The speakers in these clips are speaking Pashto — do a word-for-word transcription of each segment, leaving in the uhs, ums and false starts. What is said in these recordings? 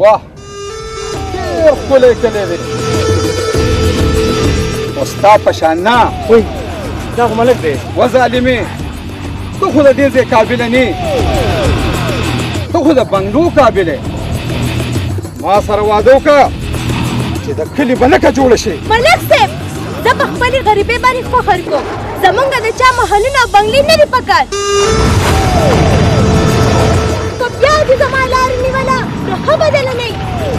वाह ډېر ښکلی کلی دی خو ستا په شان نه وای دا خو ملک دی و ظالمې ته خو د دې ځای قابله نه یې ته خو د بنګلو قابله ما سره واده وکړه چې د کلي بلکه جوړه شي ملک صاحب زه په خپلې غریبۍ باندې فخر کوم زمونږ د چا محلونه او بنګلې نه دي پکار که بیا دې زما لاره نیوله نو ښه بدله نه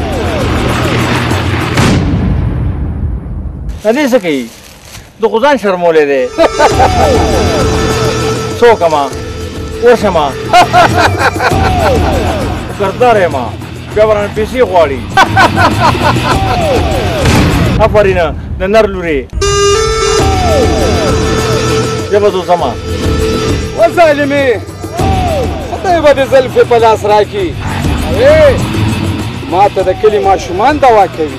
دې څه کوي د خو ځان شرمولی دی څوک ما وشمه کردار یم بیا به رانه پیسې غواړي آفرین د نر لورې زه به ځو ځمه و ظالمې خدای به دې زلفې په لاس راکړي ما ته د کلي ماشومان دوا کوي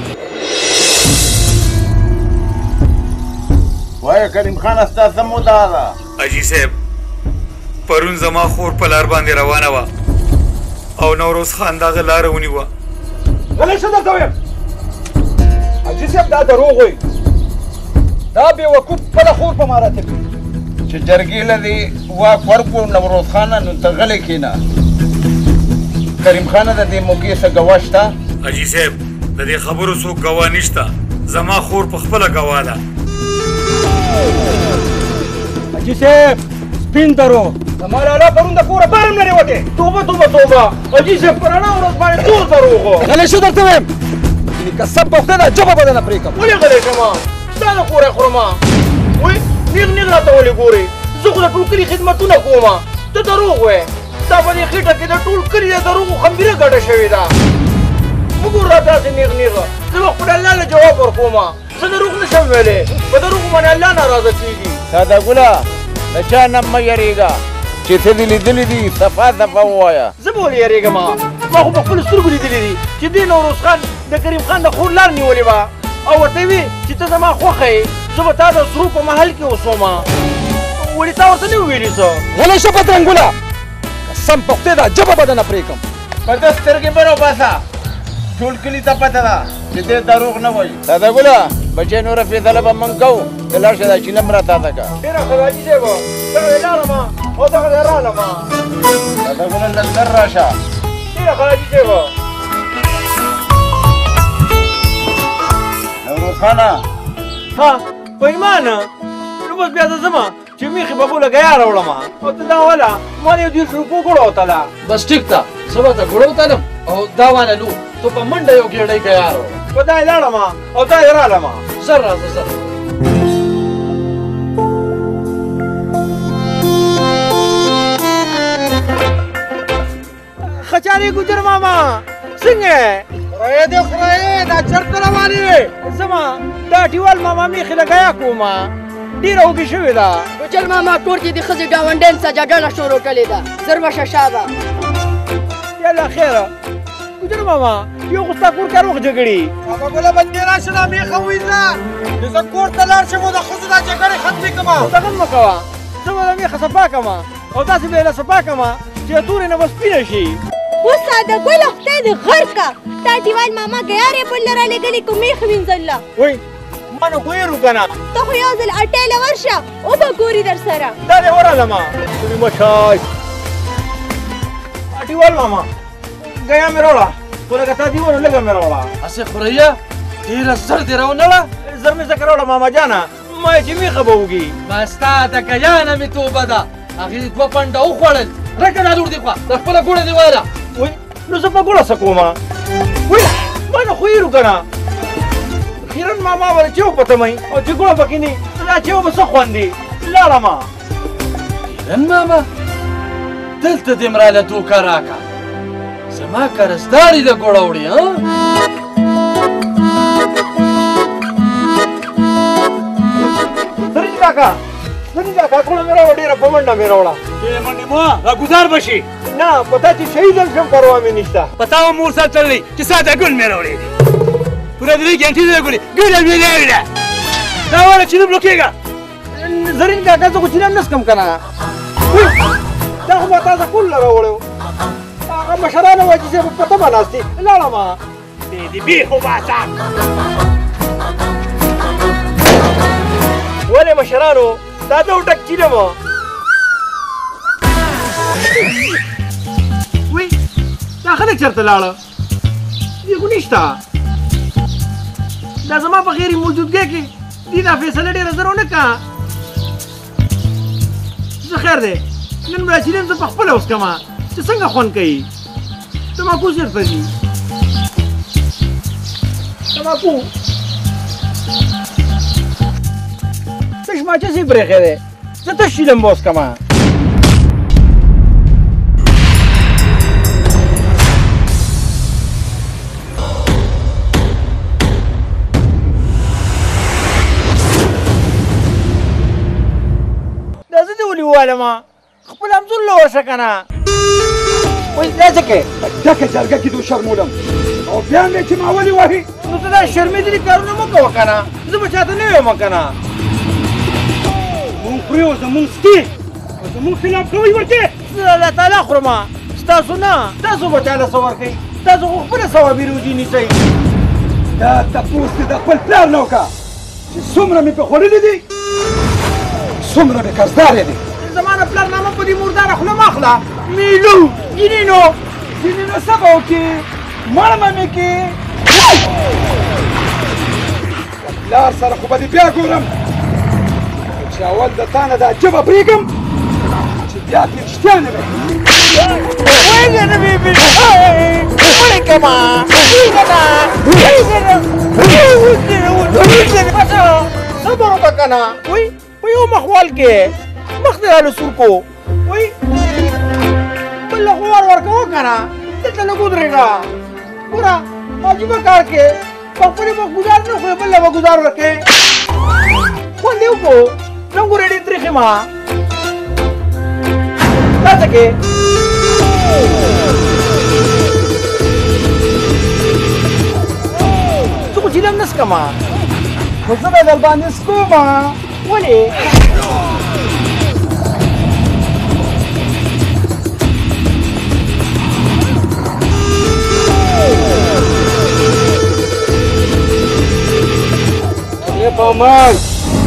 وای کریم خان ستا څه موده ده حاجي صاحب پرون زما خور په لار باندې روانه وه او نوروز خان دغه لاره ونیوه غلی شه درته وایم حاجي صاحب دا دروغ وایي دا بېوقوف خپله خور په ماراته کوي چې جرګې له دې واک ورکړو نوروز خانه نو ته غلی کښېنه کریم خانه د دې موقع څه ګواه شته حاجي صاحب د دې خبرو څوک ګواه نشته زما خور په خپله ګواه ده حاجي صاحب سپین درو زما لالا پرون د کوره بار هم نه دی وتې توبه توبه توبه حاجي صاحب په رڼا ورځ باندې ټول دروغ و غلی شه درته وایم قسم په خدای ده ژبه به درنه پرې کړم ولې غلی شمه ستا د کوره خورمه وای نیغ نیغ راته ولې ګورې زه خو د ټول کلي خدمتونه کومه ته دروغ وایې ستا په دې خېټه کې د ټول کلي د دروغو خمبیره ګډه شوې ده مه ګور راته هسې نیغ نیغه زه به خپل الله له جواب ورکومه زه دروغ نشم ویلی په دروغو باندې الله ناراضه کېږي ساده ګله د چا نه مه یېرېږه چې ته دې لیدلي دي صفا صفا ووایه زه به ولې یېرېږم ما خو په خپلو سترګو لیدلي دي چې دې نوروز خان د کریم خان د خور لار نیولې وه او ورته وي چې ته زما خوښه یې زه به تا د سرو په محل کې اوسومه ولې تا ورته نه ویلي څه غلی شه بدرنګوله قسم په خدای ده ژبه به درنه پرې کړم په ده سترګې بر وباسه ټول کلي ته پته ده چې دې دروغ نه وایي ساده ګله بچی نوره فیصله به موږ کوو ته لاړ شه دا چیلم راتاته کړه ډېره ښه ده حاجي صاحب دغه یې لاړمه او دغه یې رالمه ساده ګله لږ لر راشه ډېره ښه حاجي صاحب نوروز خانه ها په ایمان نو بس بیا زه ځمه چې میخې به بوله ګیا راوړمه او ته دا وله ما یو دېرش روپو ګوړه وتله بس ټیک ده زه به ته ګوړه وتلم او دا وانه لو تو په منډه یو ګېډۍ ګیا راوړه په دا یې لاړمه او دا یې رالمه زر راځه زر ښه چارې ګجر ماما څنګه خدای دې خدای دا چرته روانې وې زما دا ټیوال ماما میخې له ګیا کومه ډېره اوږې شوې ده ګجر ماما کور کې د ښځې ګاونډیان سجاډنه شروع کړې ده زر وشه شابه یاله خیره ګجر ماما یو خو ستا کور کار وخت جګړې بابا ګله بندې راشه دا میخه ووینځه چې زه کور ته لاړ شم او د ښځو دا جګړې ختمې کړم دغه مه کوه زه به د میخه صفا کړم او داسې به یې له صفا کړم چې د تورې نه به سپینه شي اوس ساده ګله خدای دې غر کا تا ټیوال ماما ګیارې پل را لګلې کوم میخ وینځله وای ما نو ګویرو که نه ته خو یو ځل اټی له ورشه وبه ګوري در سره دا دې ورغلمه تورې مشای ټیوال ماما ګیا مې راوړه خو لکه تا دې ونه لږه مې راوړه هسې خوريه ډېره زر دې راونړه زر مې ځکه راوړه ماما جانه ما یې چې میخه به وږي ما ستا د ګیانه مې توبه ده هغې دوه پنډه وخوړل رکه دا لور دې خوا د خپله ګوړه دې ویله وای نو زه په ګوړه څه کومه وای ما نه خویرو که نه خیرن ماما به د چیو پتمئ او چې ګوړه پکې نه دا چیو به څه خوندي لاړمه خیرن ماما دلته دې م راله دوکه راکړه زما قرضداري د ګوړه وړي ها سرنج کاکا سرنج کاکا ګوړه مې راوړه ډېره په منډه مې راوړه ډېره منډې مه راګزار به شي نه په تا چې شهید هم شم پروا مې نشته په تا مور سره تللی چې ساده ګل مې راوړی دی پوره درې ګنټې دې ګورې ګله مې راوړه دا واړه چې نوم کېږه زرین کاکا زه خو چینه هم نسکم که نه دا خو ما تازه کله راوړی و هغه مشرانو واجی سے پتہ بناستی لاړه ما دې دې بي خو باسا ولې مشرانو دا ته وټک کینه ما وای دا خلک چرته لاړه یو نشتا دا زما په غیر موجودګۍ کې دې دا فیصله ډېره زر ونه کا څه خیر دی نن به چې نن زه په خپله اوس کما چې څنګه خوند کوي تماکو چېرته دي تماکو تش ماچسې برېښې دی زه تش شیلم به اوس کما دا زه دې ولې ووالم خپل همزون له ورشه که نه اوس دا څه کوې ډکه جرګه کې دو شرمولم او بیا مې چې ما ولې وهي نو ته دا شرمېدلي کارونه مه کوه که نه زه به چاته نه یم که نه مونږ خوري او زمونږ څکي او زمونږ خلاف کوئ ورکې زه الله تعالی خورم ستاسو نه تاسو به چاله څه ورکوئ تاسو خو خپله ثوابي روجي نیسئ دا تپوس دې د خپل پلار نه وکړه چې څومره مې پې خوړلي دي څومره مې قرضدارې دي زما نه پلار نامه په دې مرداره خوله مه اخله میلو جینینو جینینو څه به وکړي مړه به مې کړي د پلار سره خو به دې بیا ګورم چې اول د تا نه دا ژبه پرېږدم چې بیا پې رښتیا نه وي وایي نه مې وړې کما صبر وکړه که نه وایي په یو مخوال کې مخ دې راله سور کو وایي بل له غوار ورکوه که نه دلته نه ودرېږه ګوره عجیبه کار کې په خپلې به ګزار نه خورې بل له به ګزار ورکړې خوند یې وکړو نه ګورې ډېر تریخ یم دا څه کې زه خو چیلم نه څکم خو زه به در باندې څکوم ولې Pomóż!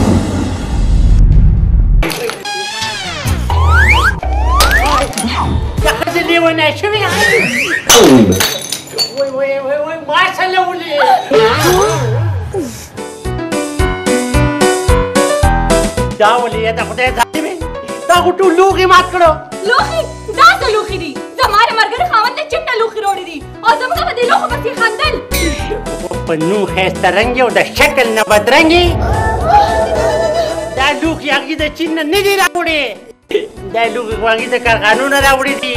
دا ښځې لیونی شوې وای وای وای وای ما چلولې دا ولې د خدای ظالمې دا خو ټول لوښي مات کړو لوښي دا څه لوښي دي زما د ملګري خاوند ته چټه لوښي راوړي دي او زموږ په دې لوښو پسې خندل په نوم ښایسته رنګ او د شکل نه بدرنګې دا لوښي هغې د چین نه نه دي راوړي دا لوښي خو هغې د کارخانو نه راوړي دي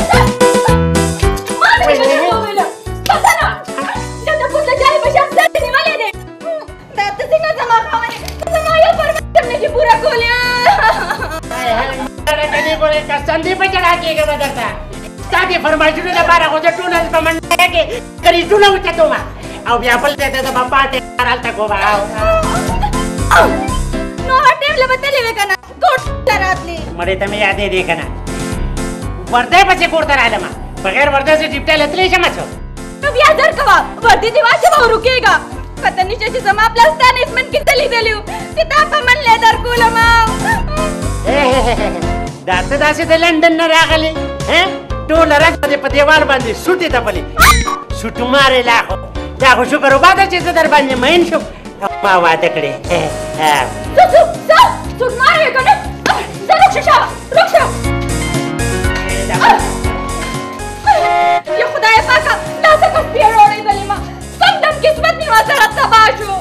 ما نه شم وویله بسنه دا د پوس له جالې په شان سر دې نیولی دی دا ته څنګه زما خاوند یې زما یو فرمان هم نشي پوره کولی قسم دې په جړا کېږه به درته ستا دې فرمایشونو لپاره خو زه ټوله په منډه کې کریزونه اوچتوم او بیا بل ځای ته زه به پاټې کار هلته کوم نو هغه ټیم له به تلې وې که نه ګوټ ته راتلې مړې ته مې یادې دی که نه وردی پسې کور ته رالم بغیر ورده زه ډیپټی له تللی شم څه نو بیا زر کوه وردي دې واچوه او رکېږه پته نشته چې زما پلار ستا نه اسمن کښته لیدلي وو چې تا په من لی در کولم دا ته داسې د لندن نه راغلې ټوله ورځ به دې په دیوال باندې سوټې تپلې سوټو مارې لا خو دا خو شکر وباده چې زه در باندې مین شم ما واده کړې څه څه څه سوټ مارې وې که نه ځه رک شه شابه رک شه یا خدای پاکه دا څه کس بیا راوړېدلې ما سم دم قسمت مې ما سره تباه شو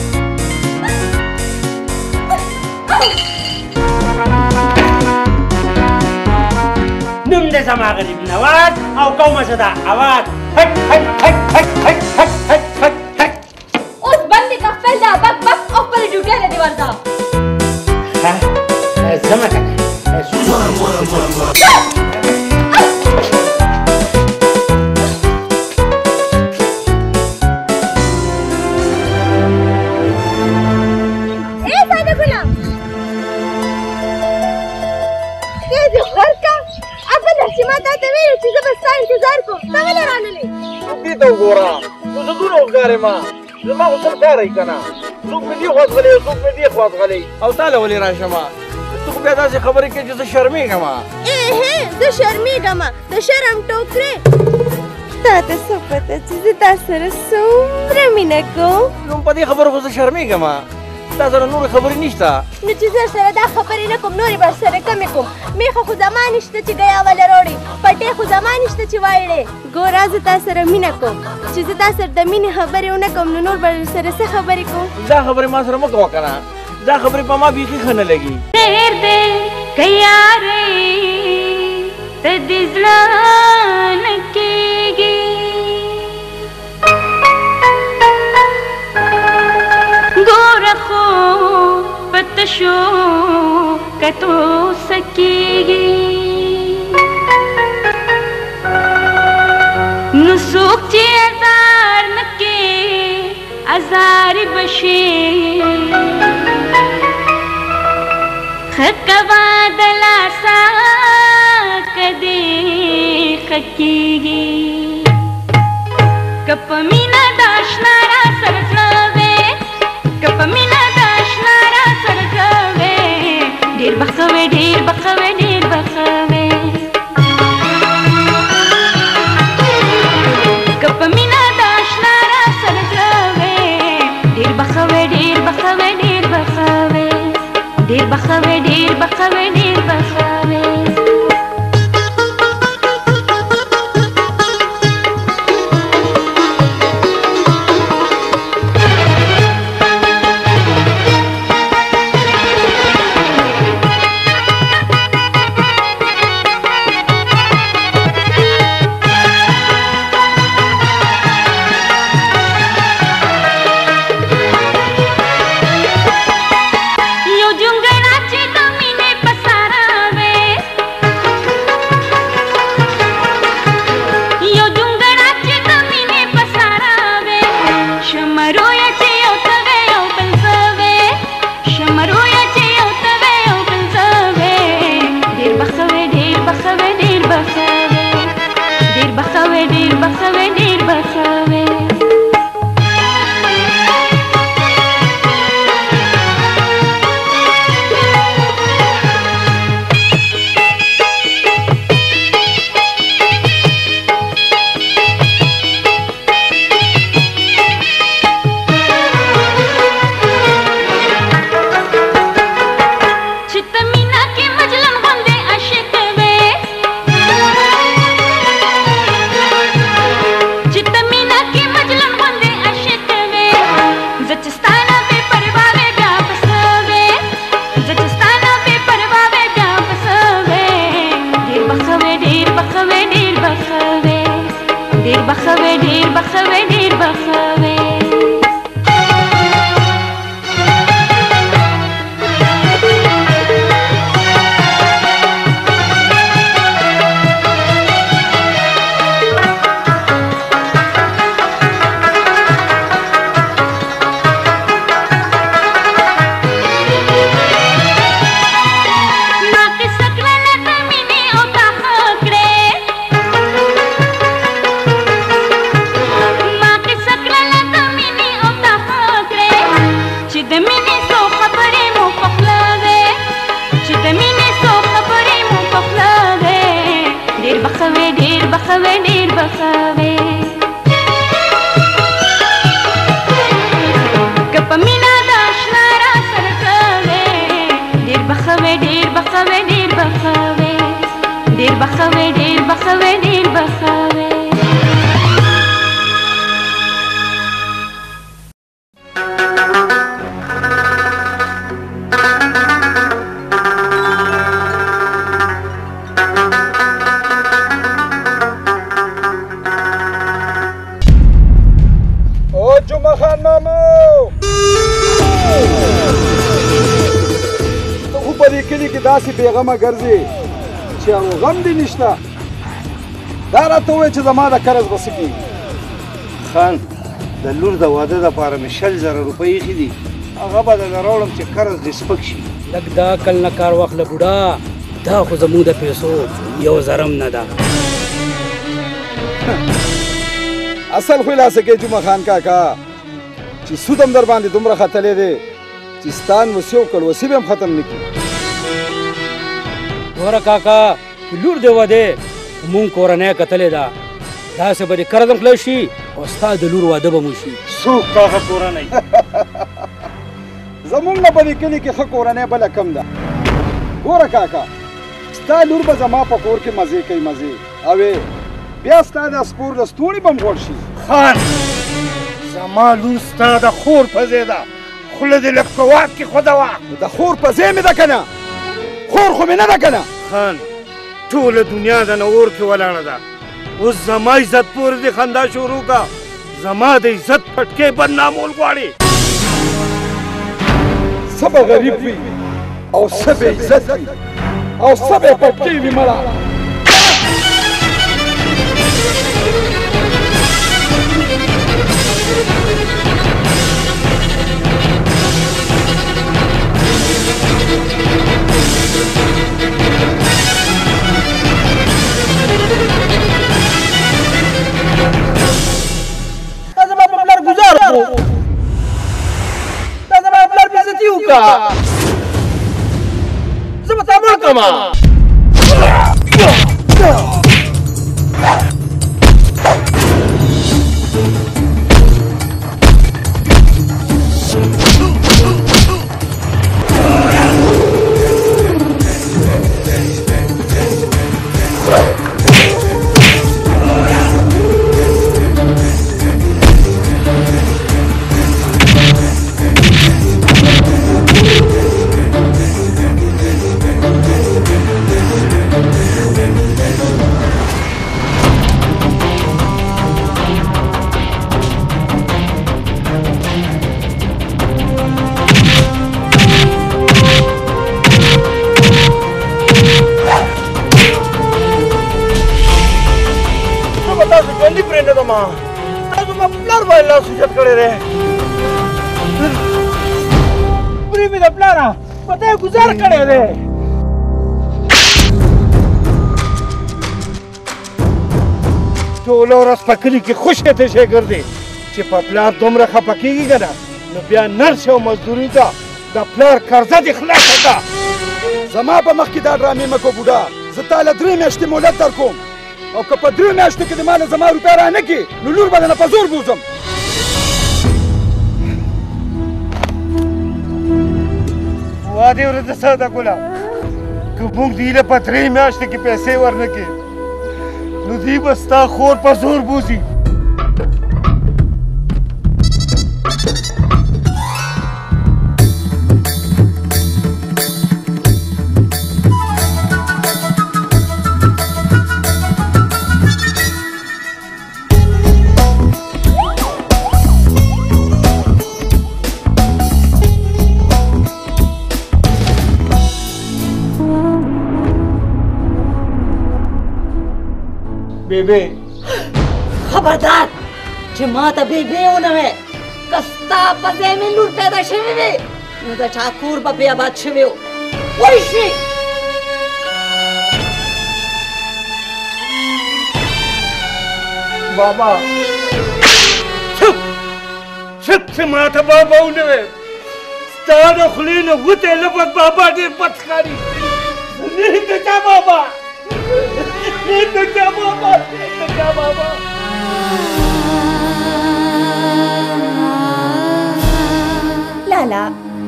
نوم دې زما غریب نواز او قومه زه دا اواز هټ هټ هټ هټ هټ هټ هټ هټ هټ اوس بندې که خپل دا بک بک او خپلې ډیوټۍ ته دې ورځه زما که چې ما تا ته ویلو چې زه به ستا انتظار کوم ته ولې رانلې دې ته وګوره نو زه دومره هوښیار یم زما خو سل کاره یي که نه څوک مې دې خوا ځغلی څوک مې دې خوا ځغلی او تا له ولې راشم ته خو بیا داسې خبرې کوې چې زه شرمېږم اه زه شرمېږم د شرم ټوکرې تا ته څه پته چې زه تا سره څومره مینه کوم نو په دې خبرو خو زه شرمېږم تا سره نورې خبرې نشته نو چې زه سره دا خبرې نه کوم نورې به سره کمې کوم میخه خو زما نشته چې ګیا وله روړې پټې خو زما نشته چې وایړې ګوره زه تا سره مینه کوم چې زه تا سره د مینې خبرې ونه کوم نو نور به سره څه خبرې کوم دا خبرې ما سره مه کوه که نه دا خبرې په ما بیخي ښه نه لګي ډېر دی که یارې ته دې زړه نه کېږي ګوره خو په تشو کتو څه کېږي نو څوک چې ازار نه کې ازارې به شي ښه کوه د لاسه که دې ښه کېږي که په مینه د اشنا را سره زړه وې که په مینه د اشنا را سره زړه وې ډېر به ښه وې ډېر به ښه وې ډېر به ښه وې که په مینه د اشنا را سره زړه وې ډېر به ښه وې ډېر به ښه وې ډېر به ښه وې ډېر به ښه وې ډېر به ښه وې ډېر به ښه وې بیغمه ګرځي چې هغه غم دې نشته دا راته ووایه چې زما د قرض به څه کېږي خان د لور د واده دپاره مې شل زره روپۍ ایښي دي هغه به درله راوړم چې قرض دې سپک شي لږ د عقل نه کار واخله بوډا دا خو زموږ د پیسو یو زرم نه ده اصل خلاصه کې جمعه خان کاکا چې سود هم در باندې دومره ختلې دی چې ستان وسې وکړ وسې به هم ختم نه کړي. ګوره کاکا لور دی واده مونږ کورنۍ کتلې ده داسې به دې کرد هم خلاص شي او ستا د لور واده به مو شي. څوک کاغه کورنۍ زمونږ نه په دې کلي کې ښه کورنۍ بله کم ده. ګوره کاکا ستا لور به زما په کور کې مزې کوي مزې اوې بیا ستا د سپور د ستوڼي به هم غوړ شي. خان زما لور ستا د خور په ځای ده خوله دې لږ په واک کې خوده وه. د خور په ځای مې ده که نه خور خو مې نه ده که نه. خان ټوله دنیا د نور کې ولاړه ده اوس زما عزت پورې دې خندا شروع کا زما د عزت پټکې بدنامول غواړي. څه به غریب وي او څه به عزت وي او څه به پټکې وي مړه. دا زما پلار بېزتي وکړه زه به تا مړ کړمه. تاسو ما پلار باندې لاس اوچت کړی دی پرې مې د پلاره په تا یې ګزار کړی دی. ټوله ورځ په کلي کې خوشې تشې ګرځې چې په پلار دومره خفه کېږي که نه نو بیا نرس او مزدوري ته د پلار قرضه دې خلاصه کړه. زما په مخ کې دا ډرامې مه کو بوډا زه تا له درې میاشتې مهلت در کوم او که په درې میاشتو کې د ما له زما روپۍ رانه کړي نو لور به درنه په زور بوځم. وادې ورځه ساده ګله که موږ دوی له په درې میاشتې کې پیسې ورنه کړې نو دوی به ستا خور په زور بوځي. بیبي خبردار چې ما ته بیبي ونه وې که ستا په ځای مې لور پیدا شوې وې نو د چا کور به بې آباد شوی و وایي شي بابا چپ چپ چې ما ته بابا ونه وې ستا د خولې نه وتی لفظ بابا ډېر بد ښکاري. نه د چا بابا Nita Baba, Nita Baba. Lala.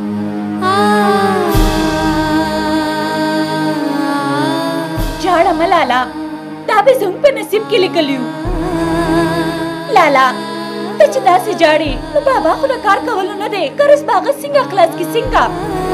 جاړه ملالا دا به زموږ په نصیب کې لیکلی وو. لالا ته چې داسې جاړې نو بابا خو له کار کولو نه دی کرس باغه څنګه خلاص کړي څنګه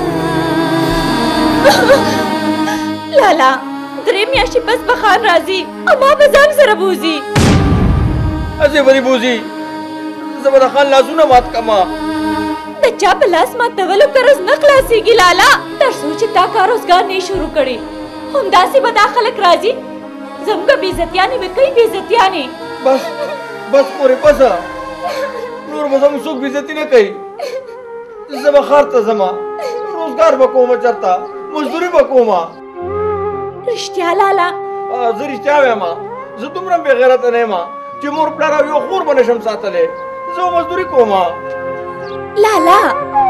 لالا درې میاشتې بس به خان راځي اما به ځان سره بوځي. هسې به دې بوځي زه به د خان لاسونه مات کړمه. د چا په لاس ماتولو قرض نه خلاصېږي لالا تر څو چې تا کار روزګار نه شروع کړي همداسې به دا خلک راځي زموږ بېعزتیانې به کوي بېعزتیانې. بس بس پورې پسه نور به زموږ څوک بېعزتي نه کوي. زه به ښار ته ځمه روزګار به کومه چېرته مزدوري به کومه. رښتیا لالا زه رښتیا وایم زه دومره بې غیرته نه یم چې مور پلار او یو خور به نشم ساتلی زه مزدوري کوم لالا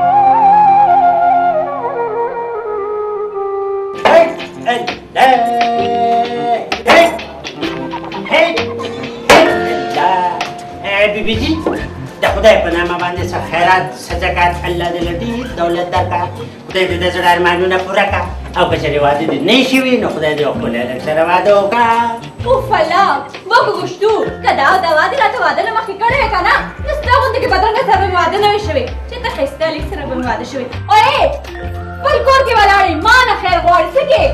بیبي جي د خدای په نامه باندې څه خیرات څه زکات الله دې له ډېر دولت درکړه خدای دې د زړه ارمانونه پوره کړه او که چېرې واده دې نه شي وي نو خدای دې خپل هلک سره واده وکړه اوف الله وګوښتو که دا دوا دې راته واده نه مخکې کړی وی که نه نو ستا غوندې کې بدرنګه سره به مې واده نه وی شوی چې ته ښایسته هلک سره به مې واده شوی اوې خپل کور کې ولاړې ما نه خیر غواړې څه کې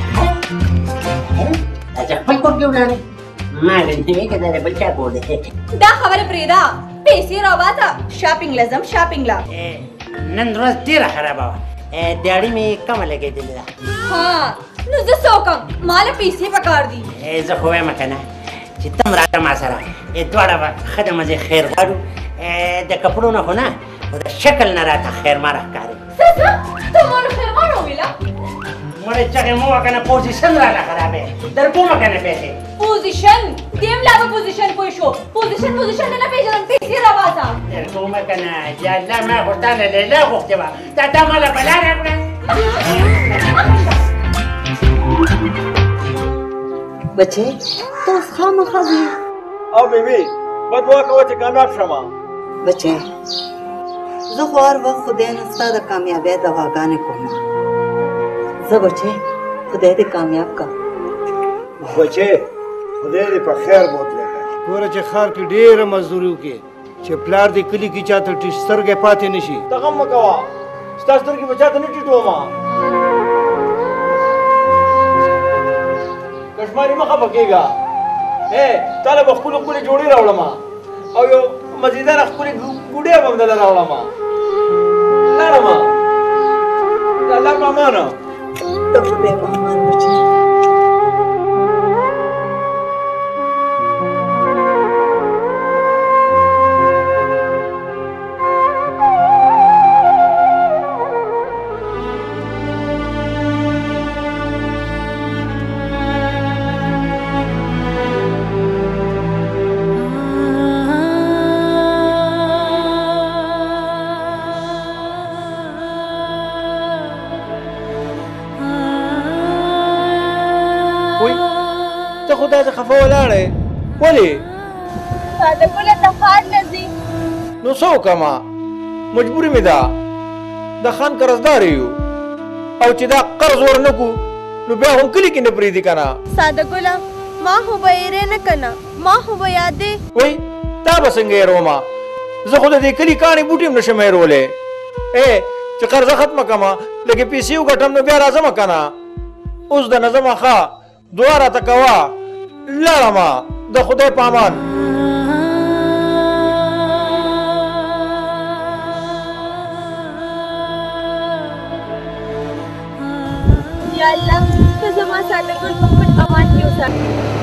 اچھا خپل کور کې ولاړې ما غنډې که دا د بل چا کور دی دا خبره پرېږده پیسې راوباسه شاپینګ لازم شاپینګ لا نن ورځ ډېره خرابه وه دیاړي مې کمه لګېدلې ده ها نو زه څه وکړم ما له پیسې پکار دي زه خو وایم که نه چې ته م راته ما سره دواړه به ښه د مزې خیر غواړو د کپړو نه خو نه خو د شکل نه راته خیرما راښکاري څه څه ته ما له خیرما نه وویله مړې چغې مه وه که نه پوزیشن راله خرابې در کومه که نه پیسې پوزیشن دیم لا به پوزیشن پوه شو پوزیشن پوزیشن نه پېژنم پیسې راوباسه در کومه که نه یا الله ما خو تا نه لیلا غوښتې وه تا تا ما له بلا راکړه بچې ته اوس خامخا ځې او بیبي بد دعا کوه چې کامیاب شم بچې زه خو هر وخت خدای نه ستا د کامیابۍ دعاګانې کوم زه بچې خدای دې کامیاب کا بچې خدای دې په خیر بوتلی کړه ګوره چې ښار کې ډېره مزدوري وکړې چې پلار دې کلي کې چاته ټیټ سترګې پاتې نه شي ته غم مه کوه ستا سترګې به چاته نه ټیټومه کشماري مه خفه کېږه تا له به ښکلې ښکلې جوړې راوړم او یو مزیداره ښکلې ګوډۍ به هم دله راوړم لاړم د الله په امانه د خدای په امان بچې ته خو داسې خفه ولاړې ولې ساده ګله ته ښار ته ځي نو څه وکړمه مجبوري مې ده د خان قرضدار یو او چې دا قرض ورنه کړو نو بیا هم کلي کې نه پرېږدي که نه ساده ګله ما خو به یې نه که نه ما خو به یادې وای تا به څنګه هېرومه زه خو د دې کلي کاڼې بوټي هم نشم هېرولی ای چې قرضه ختمه کړمه لږې پیسې وګټم نو بیا راځمه که نه اوس د نظمه ښه دعا راته کوه لاړمه د خدای په امان یا الله ته زما ساده ګل په خپل امان کې وساتې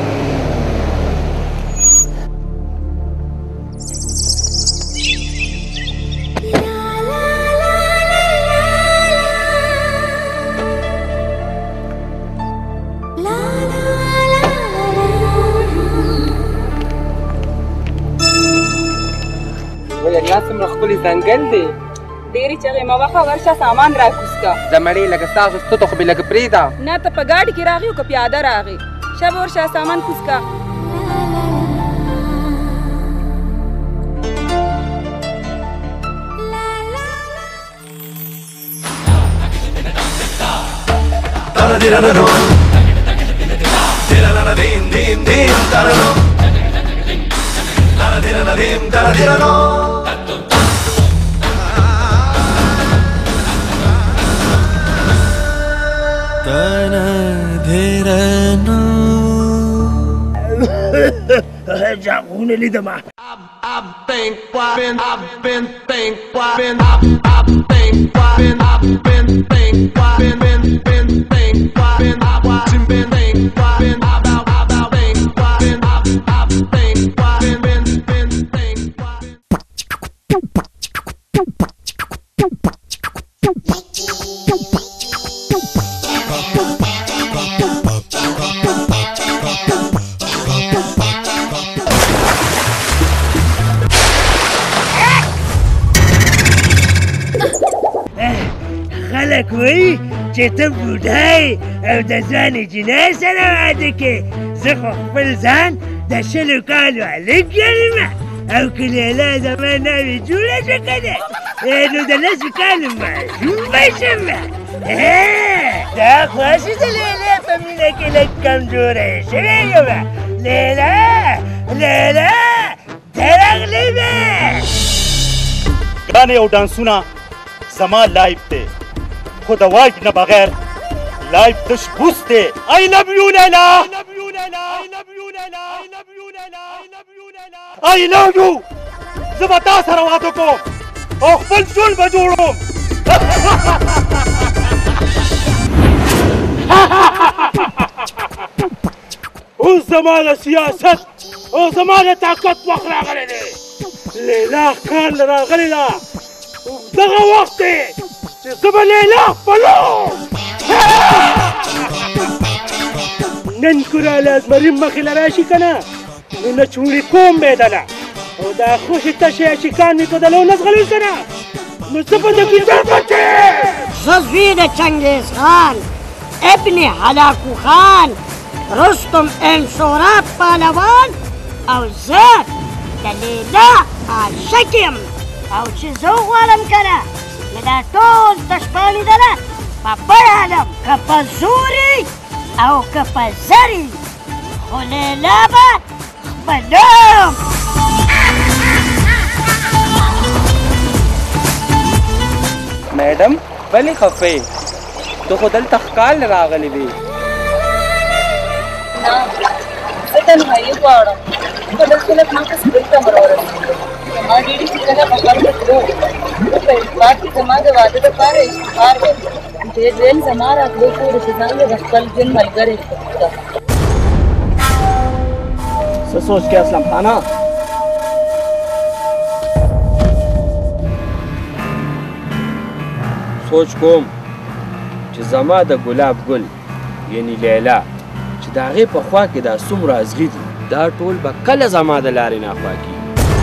الله څومره ښکلی ځنګل دی ډېرې چغې مه وهه ورشه سامان راکوز که زمړې لکه ستاسو ستوته خو مې لږ پرېږده نه ته په ګاډي کې راغې او که پیاده راغې شه به ورشه سامان کوز که جاغونه لیدمه I've been, I've been, I've been, think, I've been, I've been, I've been, I've been, think, I've been, been, been, think, I've been, I've been, been, think, I've been, I've been, I've been, I've been, I've been, I've been, been, been, think, کوي چې ته بوډای او د ځوانې جینۍ سره واده کې زه خو خپل ځان د شلو کالو هلک ګڼم او که لیلا زما ناوې جوړه شوه که نه نو د لسو کالو ماشوم به شم. دا خواشي د لیلا په مینه کې لږ کمزوری شوی یم. لیلا لیلا ته راغلی به ګرانې او ډانسونه زما لایف دی خو د وایف نه بغیر لایف تش بوس دی. آی لو یو لیلا آی لو یو. زه به تا سره واده کوم او خپل ژوند به جوړوم. اوس زما د سیاست او زما د طاقت وخت راغلی دی. لیلا خان راغلی ده دغه وخت دی چې زه به لیلا خپلوم. نن کوره له زمري مخې له راشي که نه نو نه چوړې کوم میدانه او دا خوشې تشې عشقان مې که د لو نه زغلي که نه نو زه به د ګیدړ بچې. زه زوی د چنګیز خان ابن هلاکو خان رستم انصورات پهلوان او زه د لیلا عاشق یم او چې زه وغواړم که نه نو دا ټول تشپانې دله په بړ عالم که په زوري او که په زري خو لیلا به خپلوم. میډم ولې خفې ته خو دلته ښکال راغلی وې. نه زه تنهایي غواړم خو دلته لږ ما کس بل ته ورورسېدو. زما ډېرې چې کله په غر کې تلو نو په اعتبار کې زما د واده دپاره اشتهار ورکړو. ډېر ویل زما راتلو پورې چې ځان یې د خپل ژوند ملګری کړه. څه سوچ کې اسلم خانه سوچ کوم چې زما د ګلاب ګل یعنی لیلا چې د هغې په خوا کې دا څومره ازغي دي دا ټول به کله زما د لارې نه خوا کېږي.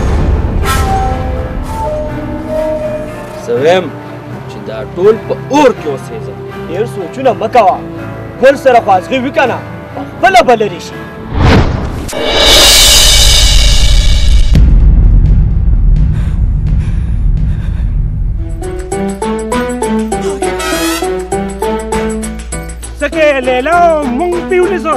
زه ویم چې دا ټول په اور کې اوسېږم. ډېر سوچونه مه کوه ګل سره خو ازغي وي که نه پخپله به لرې شي. څه کې لیلا مونږ پې ونیسو.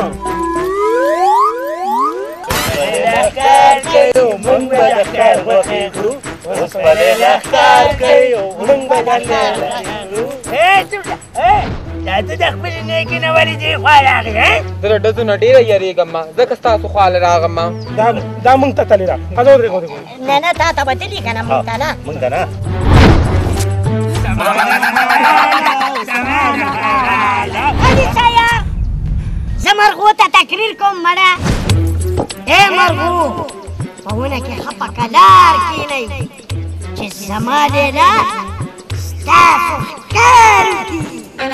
لیلا ښکار کوي مونږ به د ښکار غوښې خورو اوس به لیلا ښکار کوي مونږ به د ښکار غوښې خورو. دا ته د خپلې نیکې نه ولې دې خوا راغلې زه د ډزو نه ډېره یېرېږم ما ځکه ستاسو خواله راغم ما. دا مونږ ته تللی ده. ښځه ودرېږه ودرېږه. نه نه تا ته به تلي که نه مونږ ته نه مونږ ته نه. خدیجه زه مرغو ته تقریر کوم مړه. ای مرغو په ونه کې ښه په کلار کښېنئ چې زما لیلا ستاسو ښکار وکړي.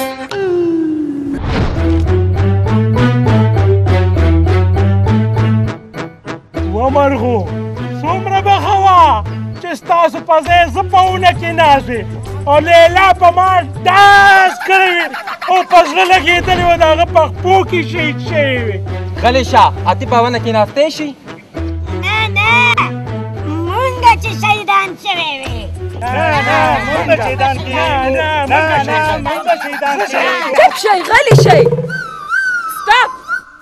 و مرغو څومره به ښه وه چې ستاسو په ځای زه په ونه کې ناست وې او لیلا په ما ډاس کړی وي او په زړه لګېدلې وه د هغه په خپو کې شهید شوې وې. غلی شه اتې په ونه کې ناستی شي. نه نه مونږ چې شهیدان شوی وي. نه نه مونږ شهیدان کېږو. نه نه مونږ شهیدان کېږو. چپ شئ غلی شئ. سټاپ.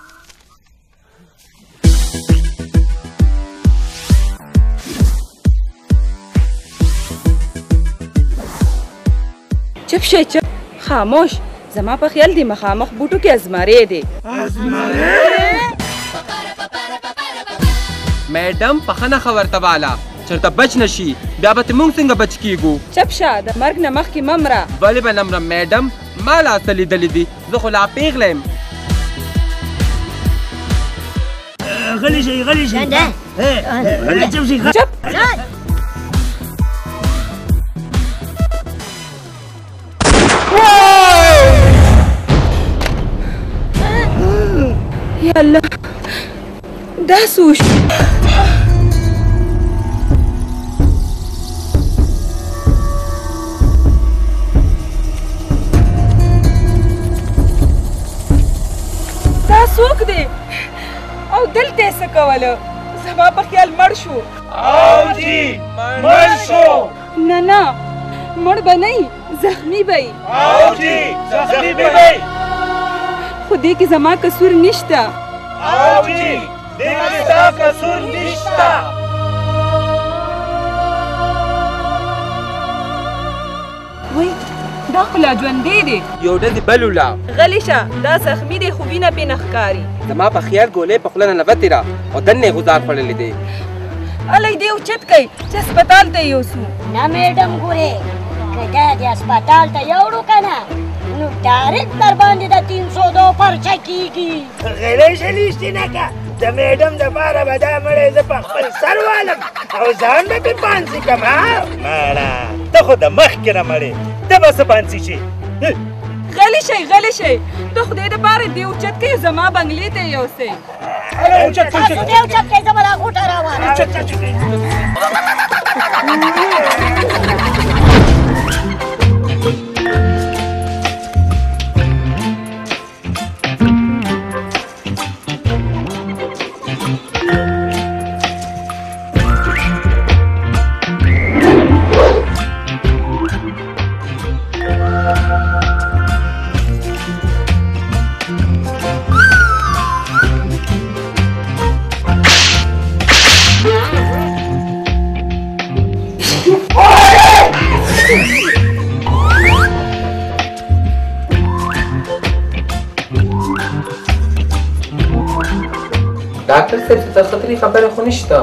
چپ شئ چپ. خاموش زما په خیال دی مخامخ بوټو کې ازمارې دی. میډم بخښنه ښه ورته واله چېرته بچ نه شي بیا به ترې موږ څنګه بچ کېږو. چپ شه د مرګ نه مخکې مه مره. ولې به نه مرم میډم ما لا څه لیدلي دي زه خو لا پیغله یم. غلی شئ غلی شئ. چپ شئ. چپ. یا الله دا څه وشو. څوک دی او دلته یې څه کوله زما په خیال مړ شو او جی مړ شو نه نه مړ به نه زخمی به او جی زخمی به خو دې کې زما قصور نشته او جی دې کې ستا قصور نشته وای دا خو لا ژوندی دی یو ډزې بل ولا غلی شه دا زخمي دی خو وینه پې نه ښکاري زما په خیال ګولۍ په خوله نه ننوتې ده او دننه یې غوزار خوړلی دی الی دی اوچت کوي چې هسپتال ته یې یوسو نه میډم ګورې که دا د هسپتال ته یوړو که نه نو ډایرکټ در باندې د تین سو دو پرچه کېږي غلی شلي رښتینه که د میډم دپاره به دا مړی زه په خپل سر والم او ځان به پې پانسي کړم ماړه ته خو د مخکې نه مړې ته به څه پانسي شي غلی شئ غلی شئ د خدای دپاره دې اوچت کوي زما بنګلې ته یې یوسئ تاسو دې اوچت کوئ زه به دا غوټه راوالم ډاکټر صاحب څه تر خطرې خبره خو نشته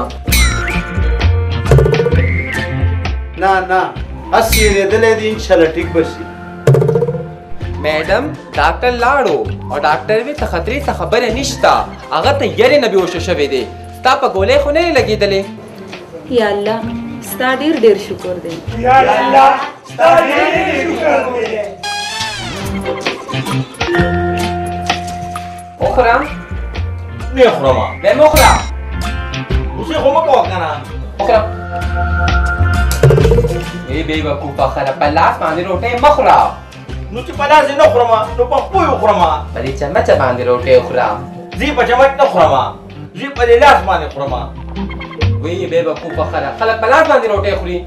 نه نه هسې یېرېدلی دی انشاءالله ټیک به شي میډم ډاکټر لاړو او ډاکټر وی څه خطرې څه خبره نشته هغه ته یارې نه بېهوشه شوی دی ستا په ګولۍ خو نه یې لګېدلې یا الله ستا ډېر ډېر شکر دی یا الله ستا ډېر ډېر شکر دی وخورم نه خورم بیا مه خوره اوسې خو مه کوه که نه وخورم ای بېوقوفه خره په لاس باندې روټۍ مه خوره نو چې په لاس یې نه خورم نو په خپو یې وخورم په دې چمچه باندې روټۍ وخوره زه په چمچ نه خورم زه په دې لاس باندې خورم وی بېوقوفه خره خلک په لاس باندې روټۍ خوري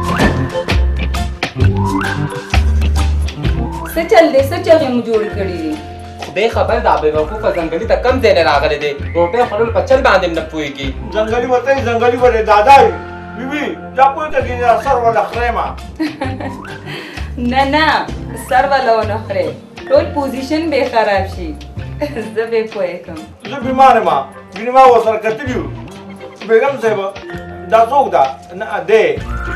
څه چل دی څه چغې مو جوړې کړي دي خدای خبر دا بېوقوفه ځنګلي ته کم ځای نه راغلی دی روټۍ خوړل په چل باندې نه پوهېږي ځنګلي به ته یې ځنګلي به دې دادا وي بیبي دا پوه ته کېږي دا سر وله خریم نه نه سر وله ونه خورې ټول پوزیشن به خراب شي زه به پوه کړم زه بیمار یم ګینې ما ورسره کتلي یو بیګم صاحب دا څوک ده نه دی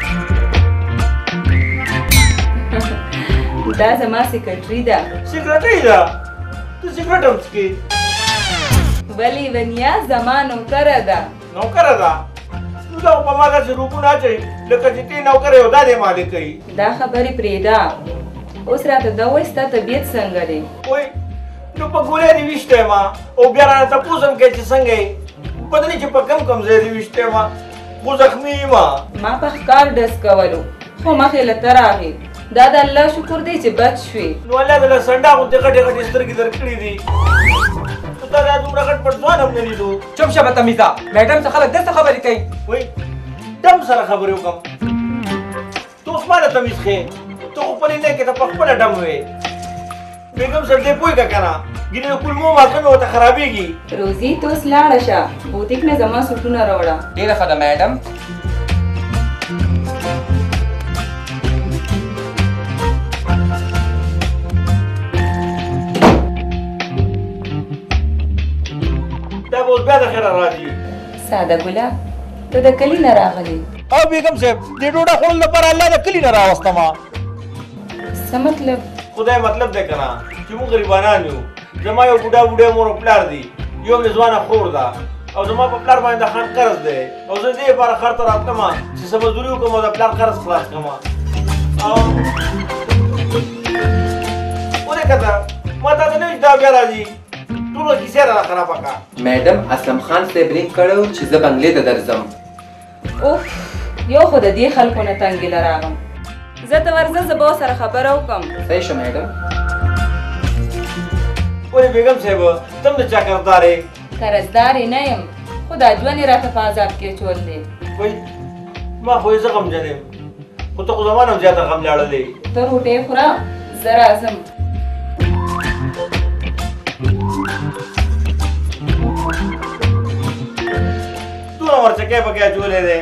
دا زما سیکرټري ده سیکرټري ده ته سیګرټ هم څکې ولې ونیا زما نوکره ده نوکره ده نو دا په ما داسې روپونه اچوي لکه چې ته نوکر یې او دا دې مالک کوي دا خبرې پرېږده اوس راته دا وایي ستا طبیعت څنګه دی وایي نو په ګولۍ دې ویشتی یم او بیا رانه تپوس هم کوې چې څنګه یې پته نه چې په کم کم ځای دې ویشتی یم خو زخمي یم ما په ښکار ډز کولو خو مخې له ته راغې دا د الله شکر دی چې بچ شوې نو الله دې له سنډا غوندې غټې غټې سترګې درکړي دي نو تا دا دومره غټ پټ ځوان هم نه لیدو چوپ شه بدتمیزه میډم څه خلک داسې خبرې کوي وایي دم سره خبرې وکړم ته اوس ما نه تمیز ښې ته خو خپلې نه کې ته په خپله ډم وې بیګم صاحب دې پوهېږه که نه ګینې د کولمو مالکه مې ورته خرابېږي روزي ته اوس لاړه شه بوتیک نه زما سوټونه راوړه ډېره ښه ده میډم دا به اوس بیا د خیره راځي ساده ګله ته د کلي نه راغلی او بیګم صاحب دې ډوډۍ خوړلو لپاره الله د کلي نه راوستمه څه مطلب خدای مطلب دی که نه چې موږ غریبانان یو زما یو بوډا بوډۍ مور او پلار دي یو مې ځوانه خور ده او زما په پلار باندې د خان قرض دی او زه دې لپاره ښار ته راتلمه چې څه مزدوري وکړم او د پلار قرض خلاص کړم ولې که ته ما تا ته نه وي دا بیا راځي ټوله کیسې راله خرابه کړه میډم اسلم خان صاحب رینګ کړی چې زه بنګلې ته درځم اوف یو خو د دې خلکو نه تنګې له راغم زه ته ورځه زه به ورسره خبره وکړم صحیح شه میډم ولې بیگم صاحب تم د چا قرضدار یې؟ قرضدار یې نه یم خو دا ژوند یې راته په عذاب کې اچول دی. وای ما خو یې زه غمجن یم خو ته خو زما نه هم زیاته غم لاړلی. ته روټۍ خوره زه راځم. دونه مرچکی پکې اچولی دی.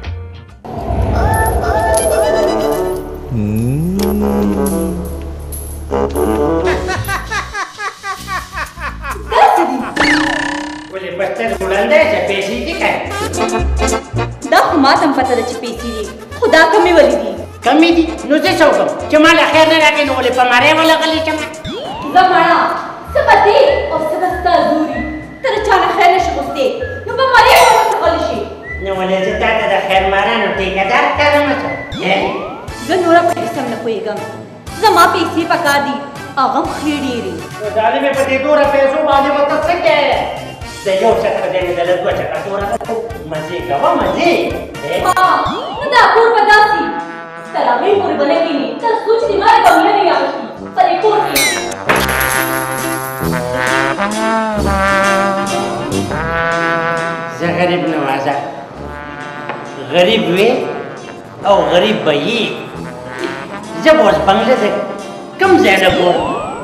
ولې بستر وړاندې چې پیسې دي که دا خو ما ته هم پته ده چې پیسې دي خو دا کمې ولې دي؟ کمې دي نو زه څه وکړم چې ما له خیر نه راکړې نو ولې په ماری ولغلې شم. زه مړه څه به دې او څه به ستا زوري ته د چا نه خیر نشي غوښتې نو په مری به ورته غلی شي. نو ولې زه تا ته د خیر مارانو ټیکهدار ښکارم څه زه نوره په هېڅ هم نه پوهېږم زما پیسې پکار دي هغه هم ښې ډېرې. نو ظالمې په دې دوره پیسو باندې به ته څه کوې؟ د یو چک په ځای مې د له دوه چکه توره مزې کوه مزې. نو دا کور به داسې تر هغې پورې به نه کښېنې تر څو چې د مرګ او مینه نه وي اخیستي په دې کور کې. زه غریب نوازه غریب وې او غریب به یې زه به اوس بنګله د کوم ځای نه ګورم.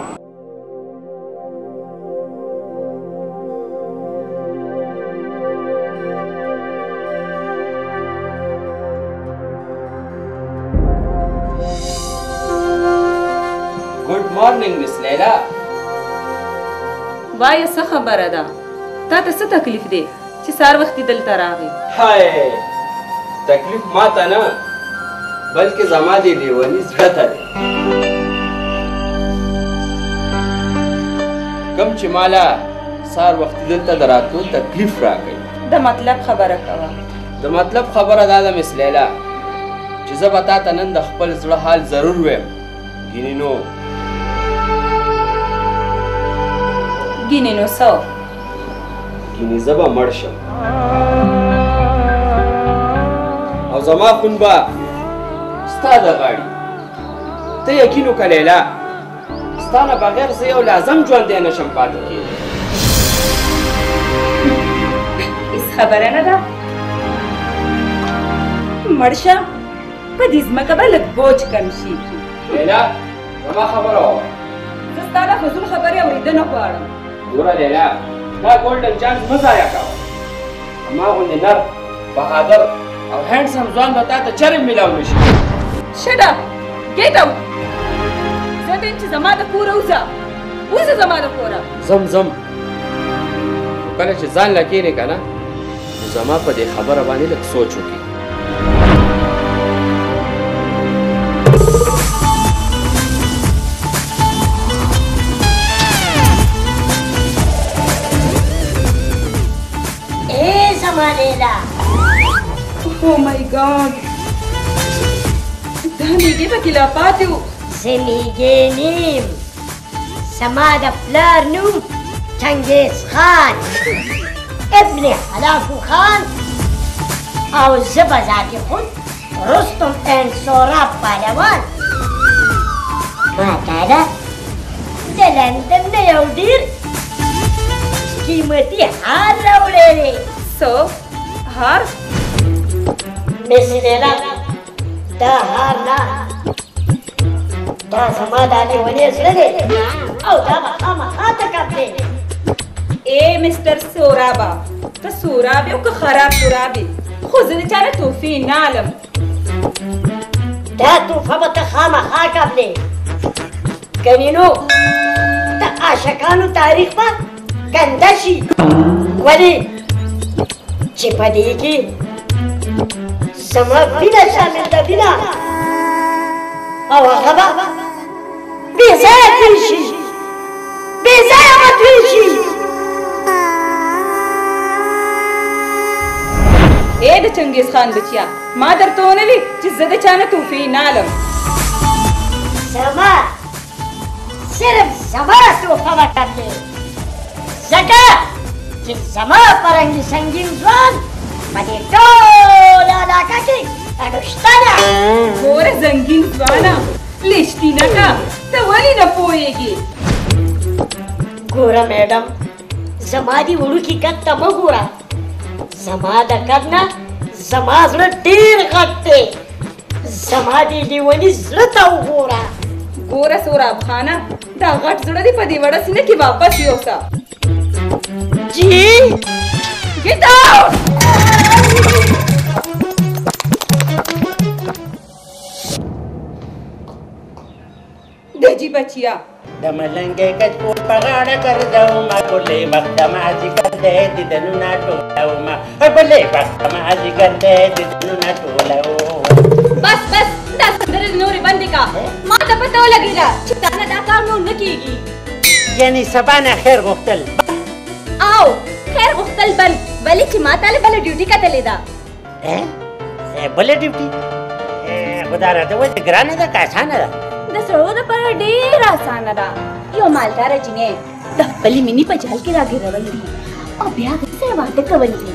ګډ مارنینګ مس لیلا. وایه څه خبره ده تا ته څه تکلیف دی چې سهار وختي دلته راغی؟ هاي تکلیف ما ته نه بلکې زما د لیوني زړه ته دی کوم چې مالا سهار وختي دلته د راتلو تکلیف راکوي. د مطلب خبره کوه. د مطلب خبره دا ده مس لیلا چې زه به تا ته نن د خپل زړه حال ضرور ویم. ګینې نو ګینې نو څه؟ ګینې زه به مړ شم او زما خون به ستا د غاړي. ته یقین وکړه لیلا ستا نه بغیر زه یو لازم ژوندی نه شم پاتې کېدی. هېڅ خبره نه ده مړ شه په دې ځمکه به لږ بوج کم شي. لیلا زما خبره وه زه ستا د فضول خبرې اورېدنه غواړم. ګوره لیلا دا ګولډن چانس مه ضایع کوه. هماغوندې نر بهادر او هینډسم ځوان به تا ته چرې میلاو نه شي. Shut up! Get out! زه دې چې زما د کوره وځه وځه زما د کوره. زم زم کله چې ځان له کښېنې که نه نو زما په دې خبره باندې لږ سوچ وکړي. اے زما لیلا. Oh my God! دا میږي پکې لا پاتې وو. زه میږې نیم زما د پلار نوم چنګیز خان ابن هلاکو خان او زه به ذات خود رستم این سهراب پهلوان. ما تا ده د لندن نه یو ډېر قیمتي هار راوړی دی. څه هار؟ مس لیلا دا هار نه دا زما دا لیونی زړه دی او دا به خامخا تکب دی. ای مستر سورابا ته سوراب یو که خراب سوراب یې خو زه د چا نه تحفې نه الم. دا تحفه به ته خامخا قبلې کنې نو د عاشقانو تاریخ به ګنده شي. ولې چې په دې کې زما وینه شامل ده وینه او هغه به بې ځایه توی شي بې ځایه به توی شي. ای د چنګیز خان بچیا ما درته ونه وي چې زه د چا نه تحفې نه الم. زما صرف زما تحفه به قبلې ځکه چې زما فرنګي سنګین ځوان په دې ټوله علاقه کې شته ده. ګوره زنګین ځوانه لیشتینه که ته ولې نه پوهېږې؟ ګوره میډم زما دې وړوکي قد ته مه ګوره زما د قد نه زما زړه ډېر غټ دی زما دې لیوني زړه ته وګوره ګوره سوراب خانه دا غټ زړه دې په دې وړه سینه کې واپس یوسه جی Get out! देजी बचिया د ملنګې کچ په پغاړه ګرځاو ما کولې وخت ما ذکر دې د دنو ناټو ما بلې وخت ما ذکر دې د دنو ناټو بس بس دا سندره نورې بندې کا ما ته پته ولګېده چې تا نه دا کار نور نه کېږي یعنی سبا نه خیر غوښتل او خیر غوښتل بند ولې چې ما تاله بله ډیوټي کتلې ده بله ډیوټي خدا راته وایي ګرانه ده که اسانه ده د سړو دپاره ډېره اسانه ده یو مالداره جینۍ د خپلې مینې په جال کې راګېرول دي او بیا د سره واده کول دي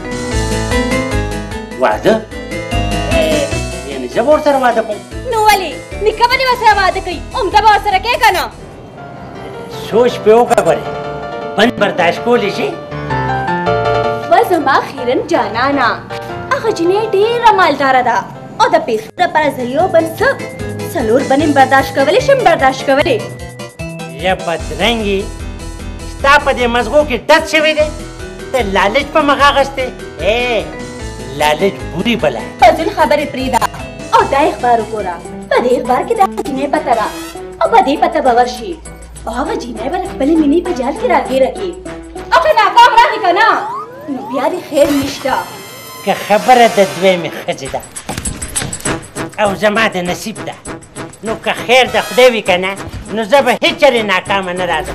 واده یعنې زه به ورسره واده کوم نو ولې نیکه به دې ورسره واده کوي عمده به ورسره کوې که نه سوچ پې وکړه ګورې بند برداشت کولی شي و زما خیرن جانانا هغه جینۍ ډېره مالداره ده او د پیسو دپاره زه یو بل څه څلور بنې برداشت کولی شم برداشت کولی یا بدرنګې ستا په دې مزغو کې ډد شوی دی ته لالچ په مخ اخیستی ای لالچ بوري بله فضول خبرې پرېږده او دا اخبار وګوره په دې اخبار کې د هغه جینۍ پته ده او په دې پته به ورشي او هغه جینۍ به د خپلې مینې په جال کې راګېره کړي او که ناکام راغی که نه نو بیا دې خیر نشته که خبره د دویمې ښځې ده او زما د نصیب ده نو که خیر د خدای وي که نه نو زه به هېڅ چېرې ناکامه نه راځم